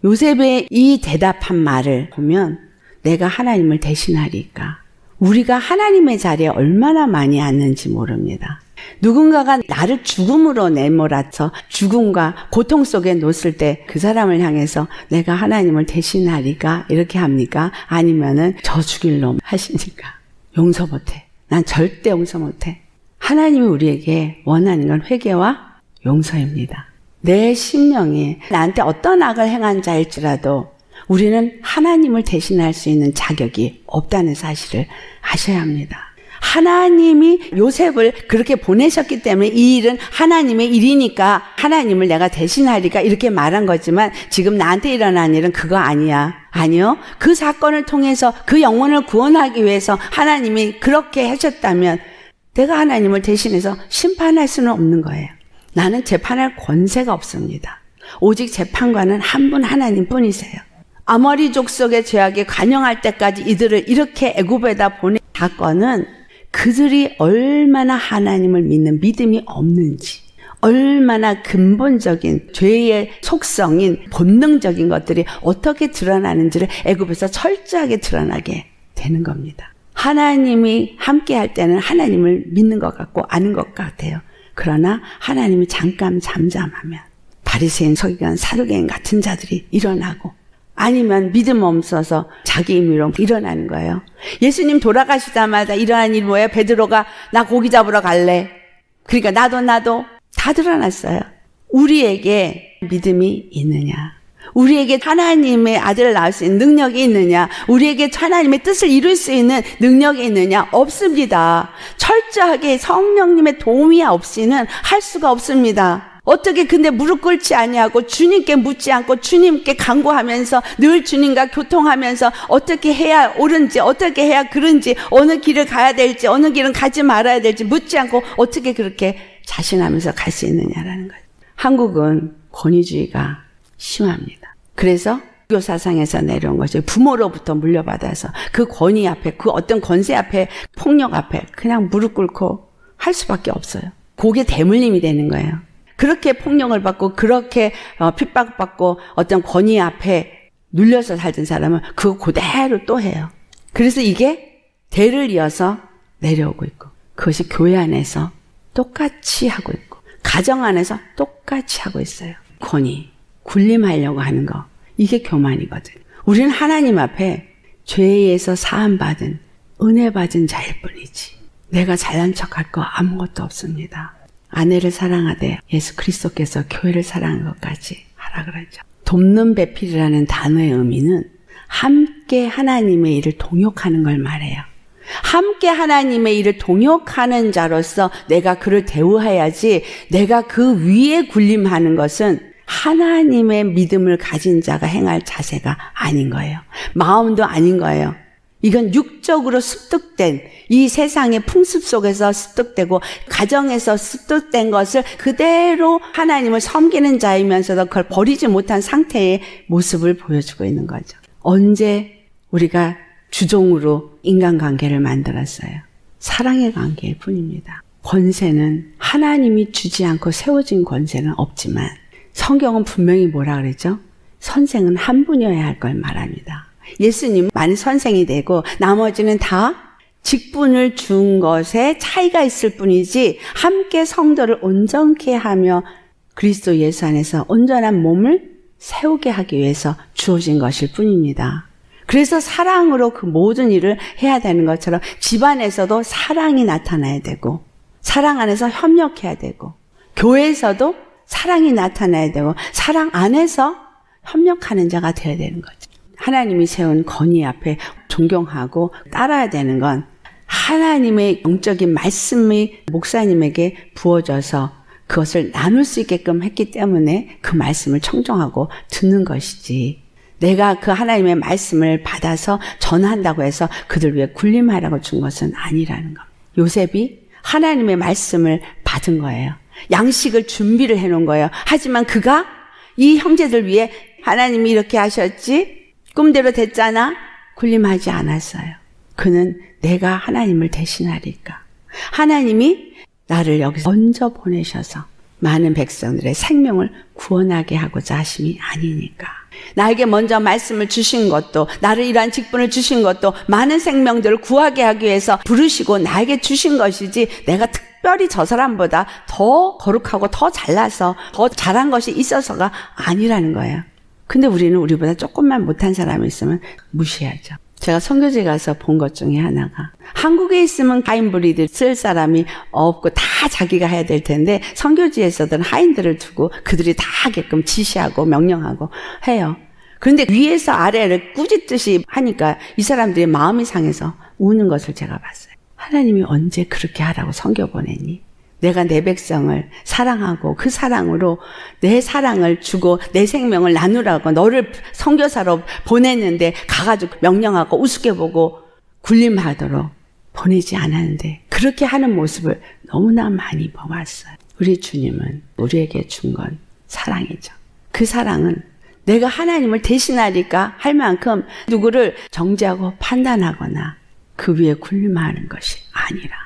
요셉의 이 대답한 말을 보면 내가 하나님을 대신하리이까 우리가 하나님의 자리에 얼마나 많이 앉는지 모릅니다. 누군가가 나를 죽음으로 내몰아서 죽음과 고통 속에 놓았을 때 그 사람을 향해서 내가 하나님을 대신하리까 이렇게 합니까? 아니면은 저 죽일 놈 하시니까 용서 못해. 난 절대 용서 못해. 하나님이 우리에게 원하는 건 회개와 용서입니다. 내 심령에 나한테 어떤 악을 행한 자일지라도 우리는 하나님을 대신할 수 있는 자격이 없다는 사실을 아셔야 합니다. 하나님이 요셉을 그렇게 보내셨기 때문에 이 일은 하나님의 일이니까 하나님을 내가 대신하리까 이렇게 말한 거지만 지금 나한테 일어난 일은 그거 아니야. 아니요. 그 사건을 통해서 그 영혼을 구원하기 위해서 하나님이 그렇게 하셨다면 내가 하나님을 대신해서 심판할 수는 없는 거예요. 나는 재판할 권세가 없습니다. 오직 재판관은 한 분 하나님뿐이세요. 아모리 족속의 죄악에 관영할 때까지 이들을 이렇게 애굽에다 보낸 사건은 그들이 얼마나 하나님을 믿는 믿음이 없는지 얼마나 근본적인 죄의 속성인 본능적인 것들이 어떻게 드러나는지를 애굽에서 철저하게 드러나게 되는 겁니다. 하나님이 함께 할 때는 하나님을 믿는 것 같고 아는 것 같아요. 그러나 하나님이 잠깐 잠잠하면 바리새인 서기관 사두개인 같은 자들이 일어나고 아니면 믿음 없어서 자기 임의로 일어나는 거예요. 예수님 돌아가시자마자 일어난 일 뭐예요? 베드로가 나 고기 잡으러 갈래. 그러니까 나도 다 드러났어요. 우리에게 믿음이 있느냐? 우리에게 하나님의 아들을 낳을 수 있는 능력이 있느냐? 우리에게 하나님의 뜻을 이룰 수 있는 능력이 있느냐? 없습니다. 철저하게 성령님의 도움이 없이는 할 수가 없습니다. 어떻게 근데 무릎 꿇지 아니하고 주님께 묻지 않고 주님께 간구하면서 늘 주님과 교통하면서 어떻게 해야 옳은지 어떻게 해야 그른지 어느 길을 가야 될지 어느 길은 가지 말아야 될지 묻지 않고 어떻게 그렇게 자신하면서 갈 수 있느냐라는 거예요. 한국은 권위주의가 심합니다. 그래서 불교 사상에서 내려온 거죠. 부모로부터 물려받아서 그 권위 앞에, 그 어떤 권세 앞에, 폭력 앞에 그냥 무릎 꿇고 할 수밖에 없어요. 그게 대물림이 되는 거예요. 그렇게 폭력을 받고 그렇게 핍박받고 어떤 권위 앞에 눌려서 살던 사람은 그거 그대로 또 해요. 그래서 이게 대를 이어서 내려오고 있고, 그것이 교회 안에서 똑같이 하고 있고 가정 안에서 똑같이 하고 있어요. 권위, 군림하려고 하는 거, 이게 교만이거든요. 우리는 하나님 앞에 죄에서 사함받은 은혜 받은 자일 뿐이지 내가 잘난 척할 거 아무것도 없습니다. 아내를 사랑하되 예수 그리스도께서 교회를 사랑한 것까지 하라 그러죠. 돕는 배필이라는 단어의 의미는 함께 하나님의 일을 동역하는 걸 말해요. 함께 하나님의 일을 동역하는 자로서 내가 그를 대우해야지, 내가 그 위에 군림하는 것은 하나님의 믿음을 가진 자가 행할 자세가 아닌 거예요. 마음도 아닌 거예요. 이건 육적으로 습득된, 이 세상의 풍습 속에서 습득되고 가정에서 습득된 것을 그대로 하나님을 섬기는 자이면서도 그걸 버리지 못한 상태의 모습을 보여주고 있는 거죠. 언제 우리가 주종으로 인간관계를 만들었어요? 사랑의 관계일 뿐입니다. 권세는 하나님이 주지 않고 세워진 권세는 없지만 성경은 분명히 뭐라 그랬죠? 선생은 한 분이어야 할 걸 말합니다. 예수님만 선생이 되고 나머지는 다 직분을 준 것에 차이가 있을 뿐이지 함께 성도를 온전케 하며 그리스도 예수 안에서 온전한 몸을 세우게 하기 위해서 주어진 것일 뿐입니다. 그래서 사랑으로 그 모든 일을 해야 되는 것처럼 집안에서도 사랑이 나타나야 되고, 사랑 안에서 협력해야 되고, 교회에서도 사랑이 나타나야 되고, 사랑 안에서 협력하는 자가 되어야 되는 거죠. 하나님이 세운 권위 앞에 존경하고 따라야 되는 건 하나님의 영적인 말씀이 목사님에게 부어져서 그것을 나눌 수 있게끔 했기 때문에 그 말씀을 청정하고 듣는 것이지, 내가 그 하나님의 말씀을 받아서 전한다고 해서 그들 위해 군림하라고 준 것은 아니라는 겁니다. 요셉이 하나님의 말씀을 받은 거예요. 양식을 준비를 해놓은 거예요. 하지만 그가 이 형제들 위해 하나님이 이렇게 하셨지, 꿈대로 됐잖아, 군림하지 않았어요. 그는 내가 하나님을 대신하리까, 하나님이 나를 여기서 먼저 보내셔서 많은 백성들의 생명을 구원하게 하고자 하심이 아니니까. 나에게 먼저 말씀을 주신 것도, 나를 이러한 직분을 주신 것도 많은 생명들을 구하게 하기 위해서 부르시고 나에게 주신 것이지, 내가 특별히 저 사람보다 더 거룩하고 더 잘나서 더 잘한 것이 있어서가 아니라는 거예요. 근데 우리는 우리보다 조금만 못한 사람이 있으면 무시하죠. 제가 선교지에 가서 본 것 중에 하나가, 한국에 있으면 하인브리드 쓸 사람이 없고 다 자기가 해야 될 텐데 선교지에서는 하인들을 두고 그들이 다 하게끔 지시하고 명령하고 해요. 그런데 위에서 아래를 꾸짖듯이 하니까 이 사람들이 마음이 상해서 우는 것을 제가 봤어요. 하나님이 언제 그렇게 하라고 선교 보냈니? 내가 내 백성을 사랑하고 그 사랑으로 내 사랑을 주고 내 생명을 나누라고 너를 선교사로 보냈는데 가가지고 명령하고 우습게 보고 군림하도록 보내지 않았는데, 그렇게 하는 모습을 너무나 많이 봐왔어요. 우리 주님은 우리에게 준 건 사랑이죠. 그 사랑은 내가 하나님을 대신하리까 할 만큼 누구를 정죄하고 판단하거나 그 위에 군림하는 것이 아니라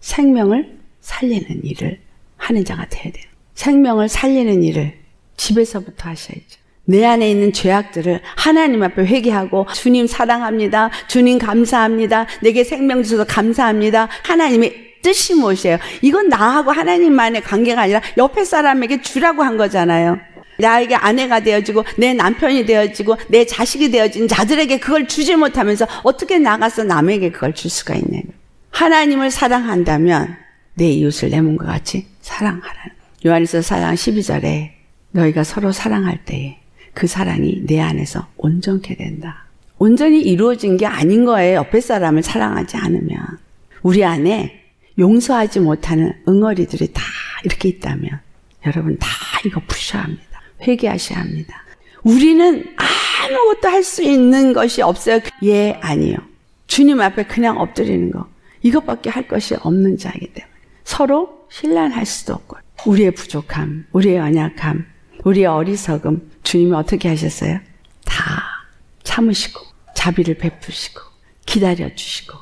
생명을 살리는 일을 하는 자가 되어야 돼요. 생명을 살리는 일을 집에서부터 하셔야죠. 내 안에 있는 죄악들을 하나님 앞에 회개하고, 주님 사랑합니다, 주님 감사합니다, 내게 생명 주셔서 감사합니다, 하나님의 뜻이 무엇이에요? 이건 나하고 하나님만의 관계가 아니라 옆에 사람에게 주라고 한 거잖아요. 나에게 아내가 되어지고 내 남편이 되어지고 내 자식이 되어진 자들에게 그걸 주지 못하면서 어떻게 나가서 남에게 그걸 줄 수가 있냐고. 하나님을 사랑한다면 내 이웃을 내 몸과 같이 사랑하라는. 요한일서 4장 12절에 너희가 서로 사랑할 때에 그 사랑이 내 안에서 온전케 된다. 온전히 이루어진 게 아닌 거예요. 옆에 사람을 사랑하지 않으면. 우리 안에 용서하지 못하는 응어리들이 다 이렇게 있다면 여러분 다 이거 푸셔야 합니다. 회개하셔야 합니다. 우리는 아무것도 할 수 있는 것이 없어요. 예, 아니요. 주님 앞에 그냥 엎드리는 거, 이것밖에 할 것이 없는 자이기 때문에 서로 신란할 수도 없고, 우리의 부족함, 우리의 연약함, 우리의 어리석음 주님이 어떻게 하셨어요? 다 참으시고 자비를 베푸시고 기다려주시고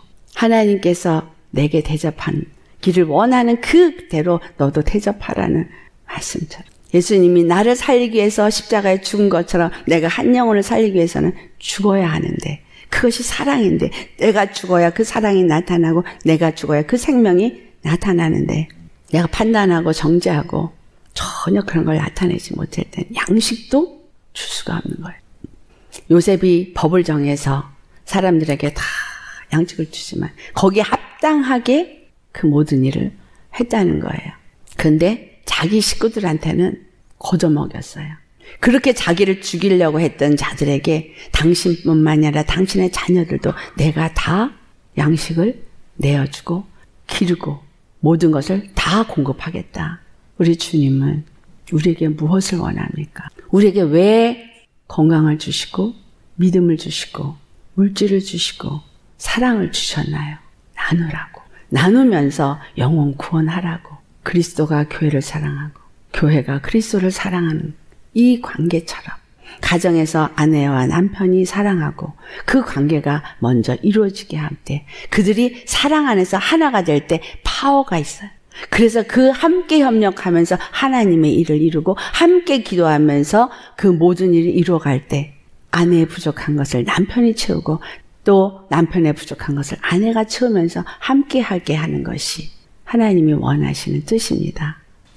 하나님께서 내게 대접한 길을 원하는 그대로 너도 대접하라는 말씀처럼 예수님이 나를 살리기 위해서 십자가에 죽은 것처럼 내가 한 영혼을 살리기 위해서는 죽어야 하는데 그것이 사랑인데 내가 죽어야 그 사랑이 나타나고 내가 죽어야 그 생명이 나타나는데 내가 판단하고 정죄하고 전혀 그런 걸 나타내지 못할 땐 양식도 줄 수가 없는 거예요. 요셉이 법을 정해서 사람들에게 다 양식을 주지만 거기에 합당하게 그 모든 일을 했다는 거예요. 근데 자기 식구들한테는 거저먹였어요. 그렇게 자기를 죽이려고 했던 자들에게 당신뿐만이 아니라 당신의 자녀들도 내가 다 양식을 내어주고 기르고 모든 것을 다 공급하겠다. 우리 주님은 우리에게 무엇을 원합니까? 우리에게 왜 건강을 주시고 믿음을 주시고 물질을 주시고 사랑을 주셨나요? 나누라고. 나누면서 영혼 구원하라고. 그리스도가 교회를 사랑하고 교회가 그리스도를 사랑하는 이 관계처럼 가정에서 아내와 남편이 사랑하고 그 관계가 먼저 이루어지게 할 때 그들이 사랑 안에서 하나가 될 때 파워가 있어요. 그래서 그 함께 협력하면서 하나님의 일을 이루고 함께 기도하면서 그 모든 일을 이루어갈 때 아내의 부족한 것을 남편이 채우고 또 남편의 부족한 것을 아내가 채우면서 함께 하게 하는 것이 하나님이 원하시는 뜻입니다.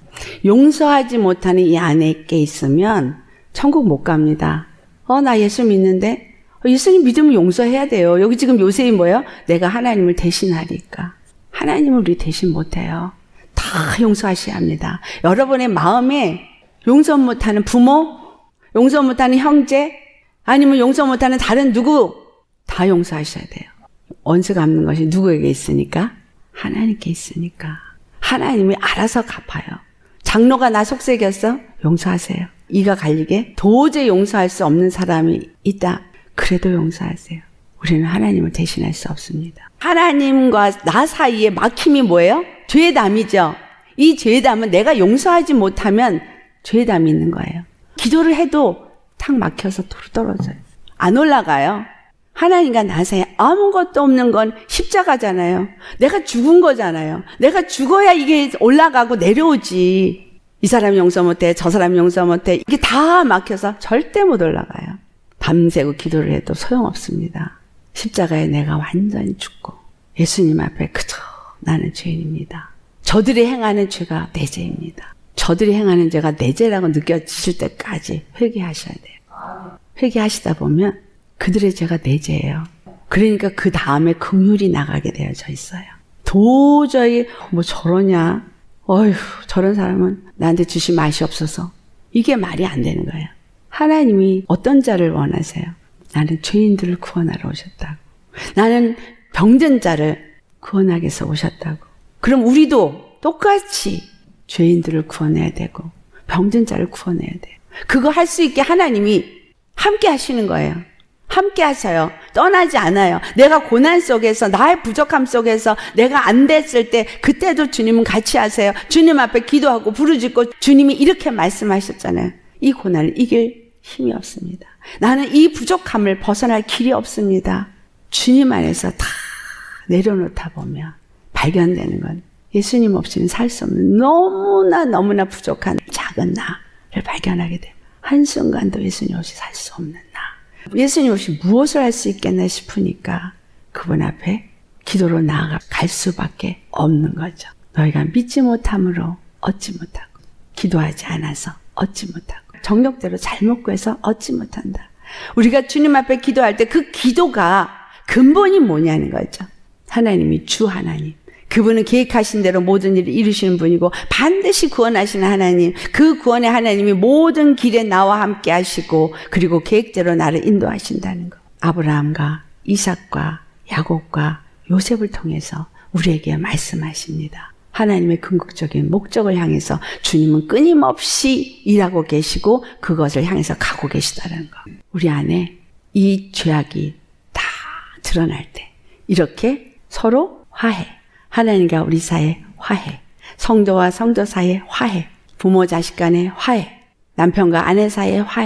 용서하지 못하는 이 아내께 있으면 천국 못 갑니다. 나 예수 믿는데 예수님 믿으면 용서해야 돼요. 여기 지금 요셉이 뭐예요? 내가 하나님을 대신하니까. 하나님을 우리 대신 못해요. 다 용서하셔야 합니다. 여러분의 마음에 용서 못하는 부모, 용서 못하는 형제, 아니면 용서 못하는 다른 누구 다 용서하셔야 돼요. 원수 갚는 것이 누구에게 있으니까? 하나님께 있으니까. 하나님이 알아서 갚아요. 장로가 나 속삭였어? 용서하세요. 이가 갈리게 도저히 용서할 수 없는 사람이 있다. 그래도 용서하세요. 우리는 하나님을 대신할 수 없습니다. 하나님과 나 사이에 막힘이 뭐예요? 죄담이죠. 이 죄담은 내가 용서하지 못하면 죄담이 있는 거예요. 기도를 해도 탁 막혀서 도로 떨어져요. 안 올라가요. 하나님과 나 사이에 아무것도 없는 건 십자가잖아요. 내가 죽은 거잖아요. 내가 죽어야 이게 올라가고 내려오지. 이 사람 용서 못해, 저 사람 용서 못해. 이게 다 막혀서 절대 못 올라가요. 밤새고 기도를 해도 소용없습니다. 십자가에 내가 완전히 죽고 예수님 앞에 그저 나는 죄인입니다. 저들이 행하는 죄가 내 죄입니다. 저들이 행하는 죄가 내 죄라고 느껴지실 때까지 회개하셔야 돼요. 회개하시다 보면 그들의 죄가 내 죄예요. 그러니까 그 다음에 긍휼이 나가게 되어져 있어요. 도저히 뭐 저러냐, 어휴 저런 사람은 나한테 주시 맛이 없어서 이게 말이 안 되는 거예요. 하나님이 어떤 자를 원하세요? 나는 죄인들을 구원하러 오셨다고. 나는 병든 자를 구원하기 위해서 오셨다고. 그럼 우리도 똑같이 죄인들을 구원해야 되고 병든 자를 구원해야 돼요. 그거 할 수 있게 하나님이 함께 하시는 거예요. 함께 하셔요. 떠나지 않아요. 내가 고난 속에서 나의 부족함 속에서 내가 안 됐을 때 그때도 주님은 같이 하세요. 주님 앞에 기도하고 부르짖고 주님이 이렇게 말씀하셨잖아요. 이 고난을 이길 힘이 없습니다. 나는 이 부족함을 벗어날 길이 없습니다. 주님 안에서 다 내려놓다 보면 발견되는 건 예수님 없이는 살 수 없는 너무나 부족한 작은 나를 발견하게 됩니다. 한순간도 예수님 없이 살 수 없는 나. 예수님 없이 무엇을 할 수 있겠나 싶으니까 그분 앞에 기도로 나아갈 수밖에 없는 거죠. 너희가 믿지 못함으로 얻지 못하고 기도하지 않아서 얻지 못하고 정력대로 잘못 구해서 얻지 못한다. 우리가 주님 앞에 기도할 때 그 기도가 근본이 뭐냐는 거죠. 하나님이 주 하나님. 그분은 계획하신 대로 모든 일을 이루시는 분이고 반드시 구원하시는 하나님. 그 구원의 하나님이 모든 길에 나와 함께 하시고 그리고 계획대로 나를 인도하신다는 것. 아브라함과 이삭과 야곱과 요셉을 통해서 우리에게 말씀하십니다. 하나님의 궁극적인 목적을 향해서 주님은 끊임없이 일하고 계시고 그것을 향해서 가고 계시다는 것. 우리 안에 이 죄악이 다 드러날 때 이렇게 서로 화해. 하나님과 우리 사이의 화해, 성도와 성도 사이의 화해, 부모 자식 간의 화해, 남편과 아내 사이의 화해,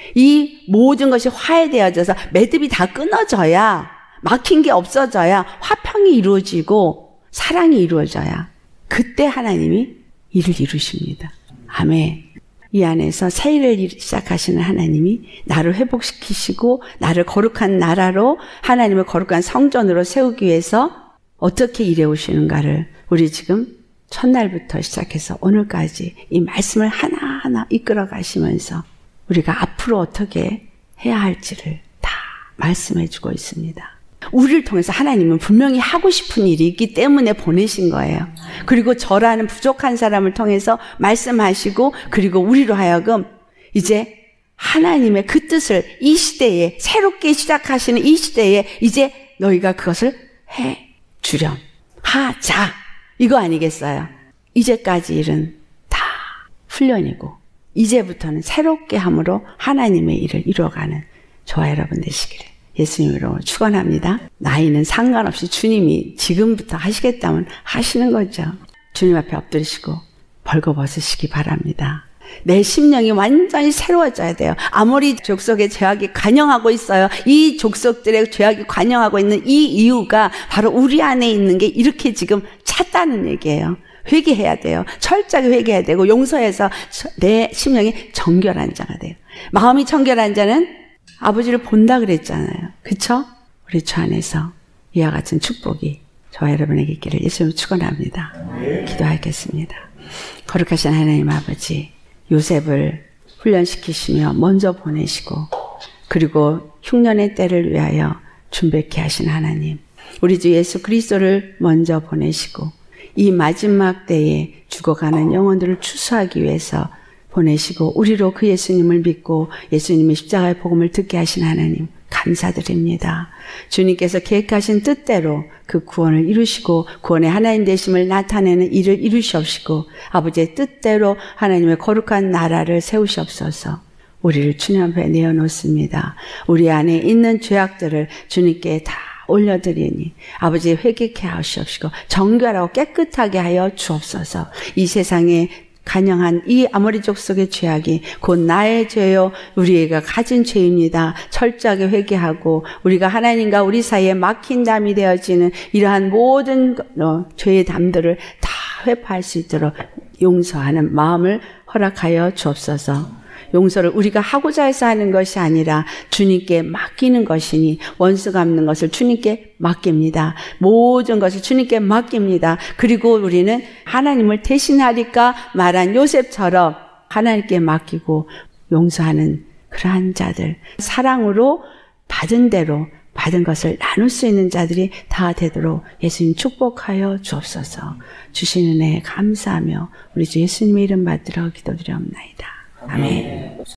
이 모든 것이 화해되어져서 매듭이 다 끊어져야, 막힌 게 없어져야 화평이 이루어지고 사랑이 이루어져야 그때 하나님이 일을 이루십니다. 아멘. 이 안에서 새 일을 시작하시는 하나님이 나를 회복시키시고 나를 거룩한 나라로, 하나님의 거룩한 성전으로 세우기 위해서 어떻게 일해 오시는가를 우리 지금 첫날부터 시작해서 오늘까지 이 말씀을 하나하나 이끌어 가시면서 우리가 앞으로 어떻게 해야 할지를 다 말씀해 주고 있습니다. 우리를 통해서 하나님은 분명히 하고 싶은 일이 있기 때문에 보내신 거예요. 그리고 저라는 부족한 사람을 통해서 말씀하시고, 그리고 우리로 하여금 이제 하나님의 그 뜻을 이 시대에, 새롭게 시작하시는 이 시대에 이제 너희가 그것을 해 주렴 하자, 이거 아니겠어요? 이제까지 일은 다 훈련이고 이제부터는 새롭게 함으로 하나님의 일을 이루어가는 저와 여러분 되시기를 예수님으로 축원합니다. 나이는 상관없이 주님이 지금부터 하시겠다면 하시는 거죠. 주님 앞에 엎드리시고 벌거벗으시기 바랍니다. 내 심령이 완전히 새로워져야 돼요. 아모리 족속의 죄악이 관영하고 있어요. 이 족속들의 죄악이 관영하고 있는 이 이유가 바로 우리 안에 있는 게 이렇게 지금 찼다는 얘기예요. 회개해야 돼요. 철저하게 회개해야 되고 용서해서 내 심령이 정결한 자가 돼요. 마음이 정결한 자는 아버지를 본다 그랬잖아요. 그쵸? 우리 주 안에서 이와 같은 축복이 저와 여러분에게 있기를 예수님을 축원합니다. 기도하겠습니다. 거룩하신 하나님 아버지, 요셉을 훈련시키시며 먼저 보내시고 그리고 흉년의 때를 위하여 준비케 하신 하나님, 우리 주 예수 그리스도를 먼저 보내시고 이 마지막 때에 죽어가는 영혼들을 추수하기 위해서 보내시고 우리로 그 예수님을 믿고 예수님의 십자가의 복음을 듣게 하신 하나님 감사드립니다. 주님께서 계획하신 뜻대로 그 구원을 이루시고 구원의 하나님 되심을 나타내는 일을 이루시옵시고 아버지의 뜻대로 하나님의 거룩한 나라를 세우시옵소서. 우리를 주님 앞에 내어놓습니다. 우리 안에 있는 죄악들을 주님께 다 올려드리니 아버지 회개케 하시옵시고 정결하고 깨끗하게 하여 주옵소서. 이 세상에 간영한 이 아모리 족속의 죄악이 곧 나의 죄요 우리가 가진 죄입니다. 철저하게 회개하고 우리가 하나님과 우리 사이에 막힌 담이 되어지는 이러한 모든 죄의 담들을 다 회파할 수 있도록 용서하는 마음을 허락하여 주옵소서. 용서를 우리가 하고자 해서 하는 것이 아니라 주님께 맡기는 것이니 원수 갚는 것을 주님께 맡깁니다. 모든 것을 주님께 맡깁니다. 그리고 우리는 하나님을 대신하리까 말한 요셉처럼 하나님께 맡기고 용서하는 그러한 자들, 사랑으로 받은 대로 받은 것을 나눌 수 있는 자들이 다 되도록 예수님 축복하여 주옵소서. 주시는 은혜에 감사하며 우리 주 예수님의 이름 받들어 기도드리옵나이다. 아멘.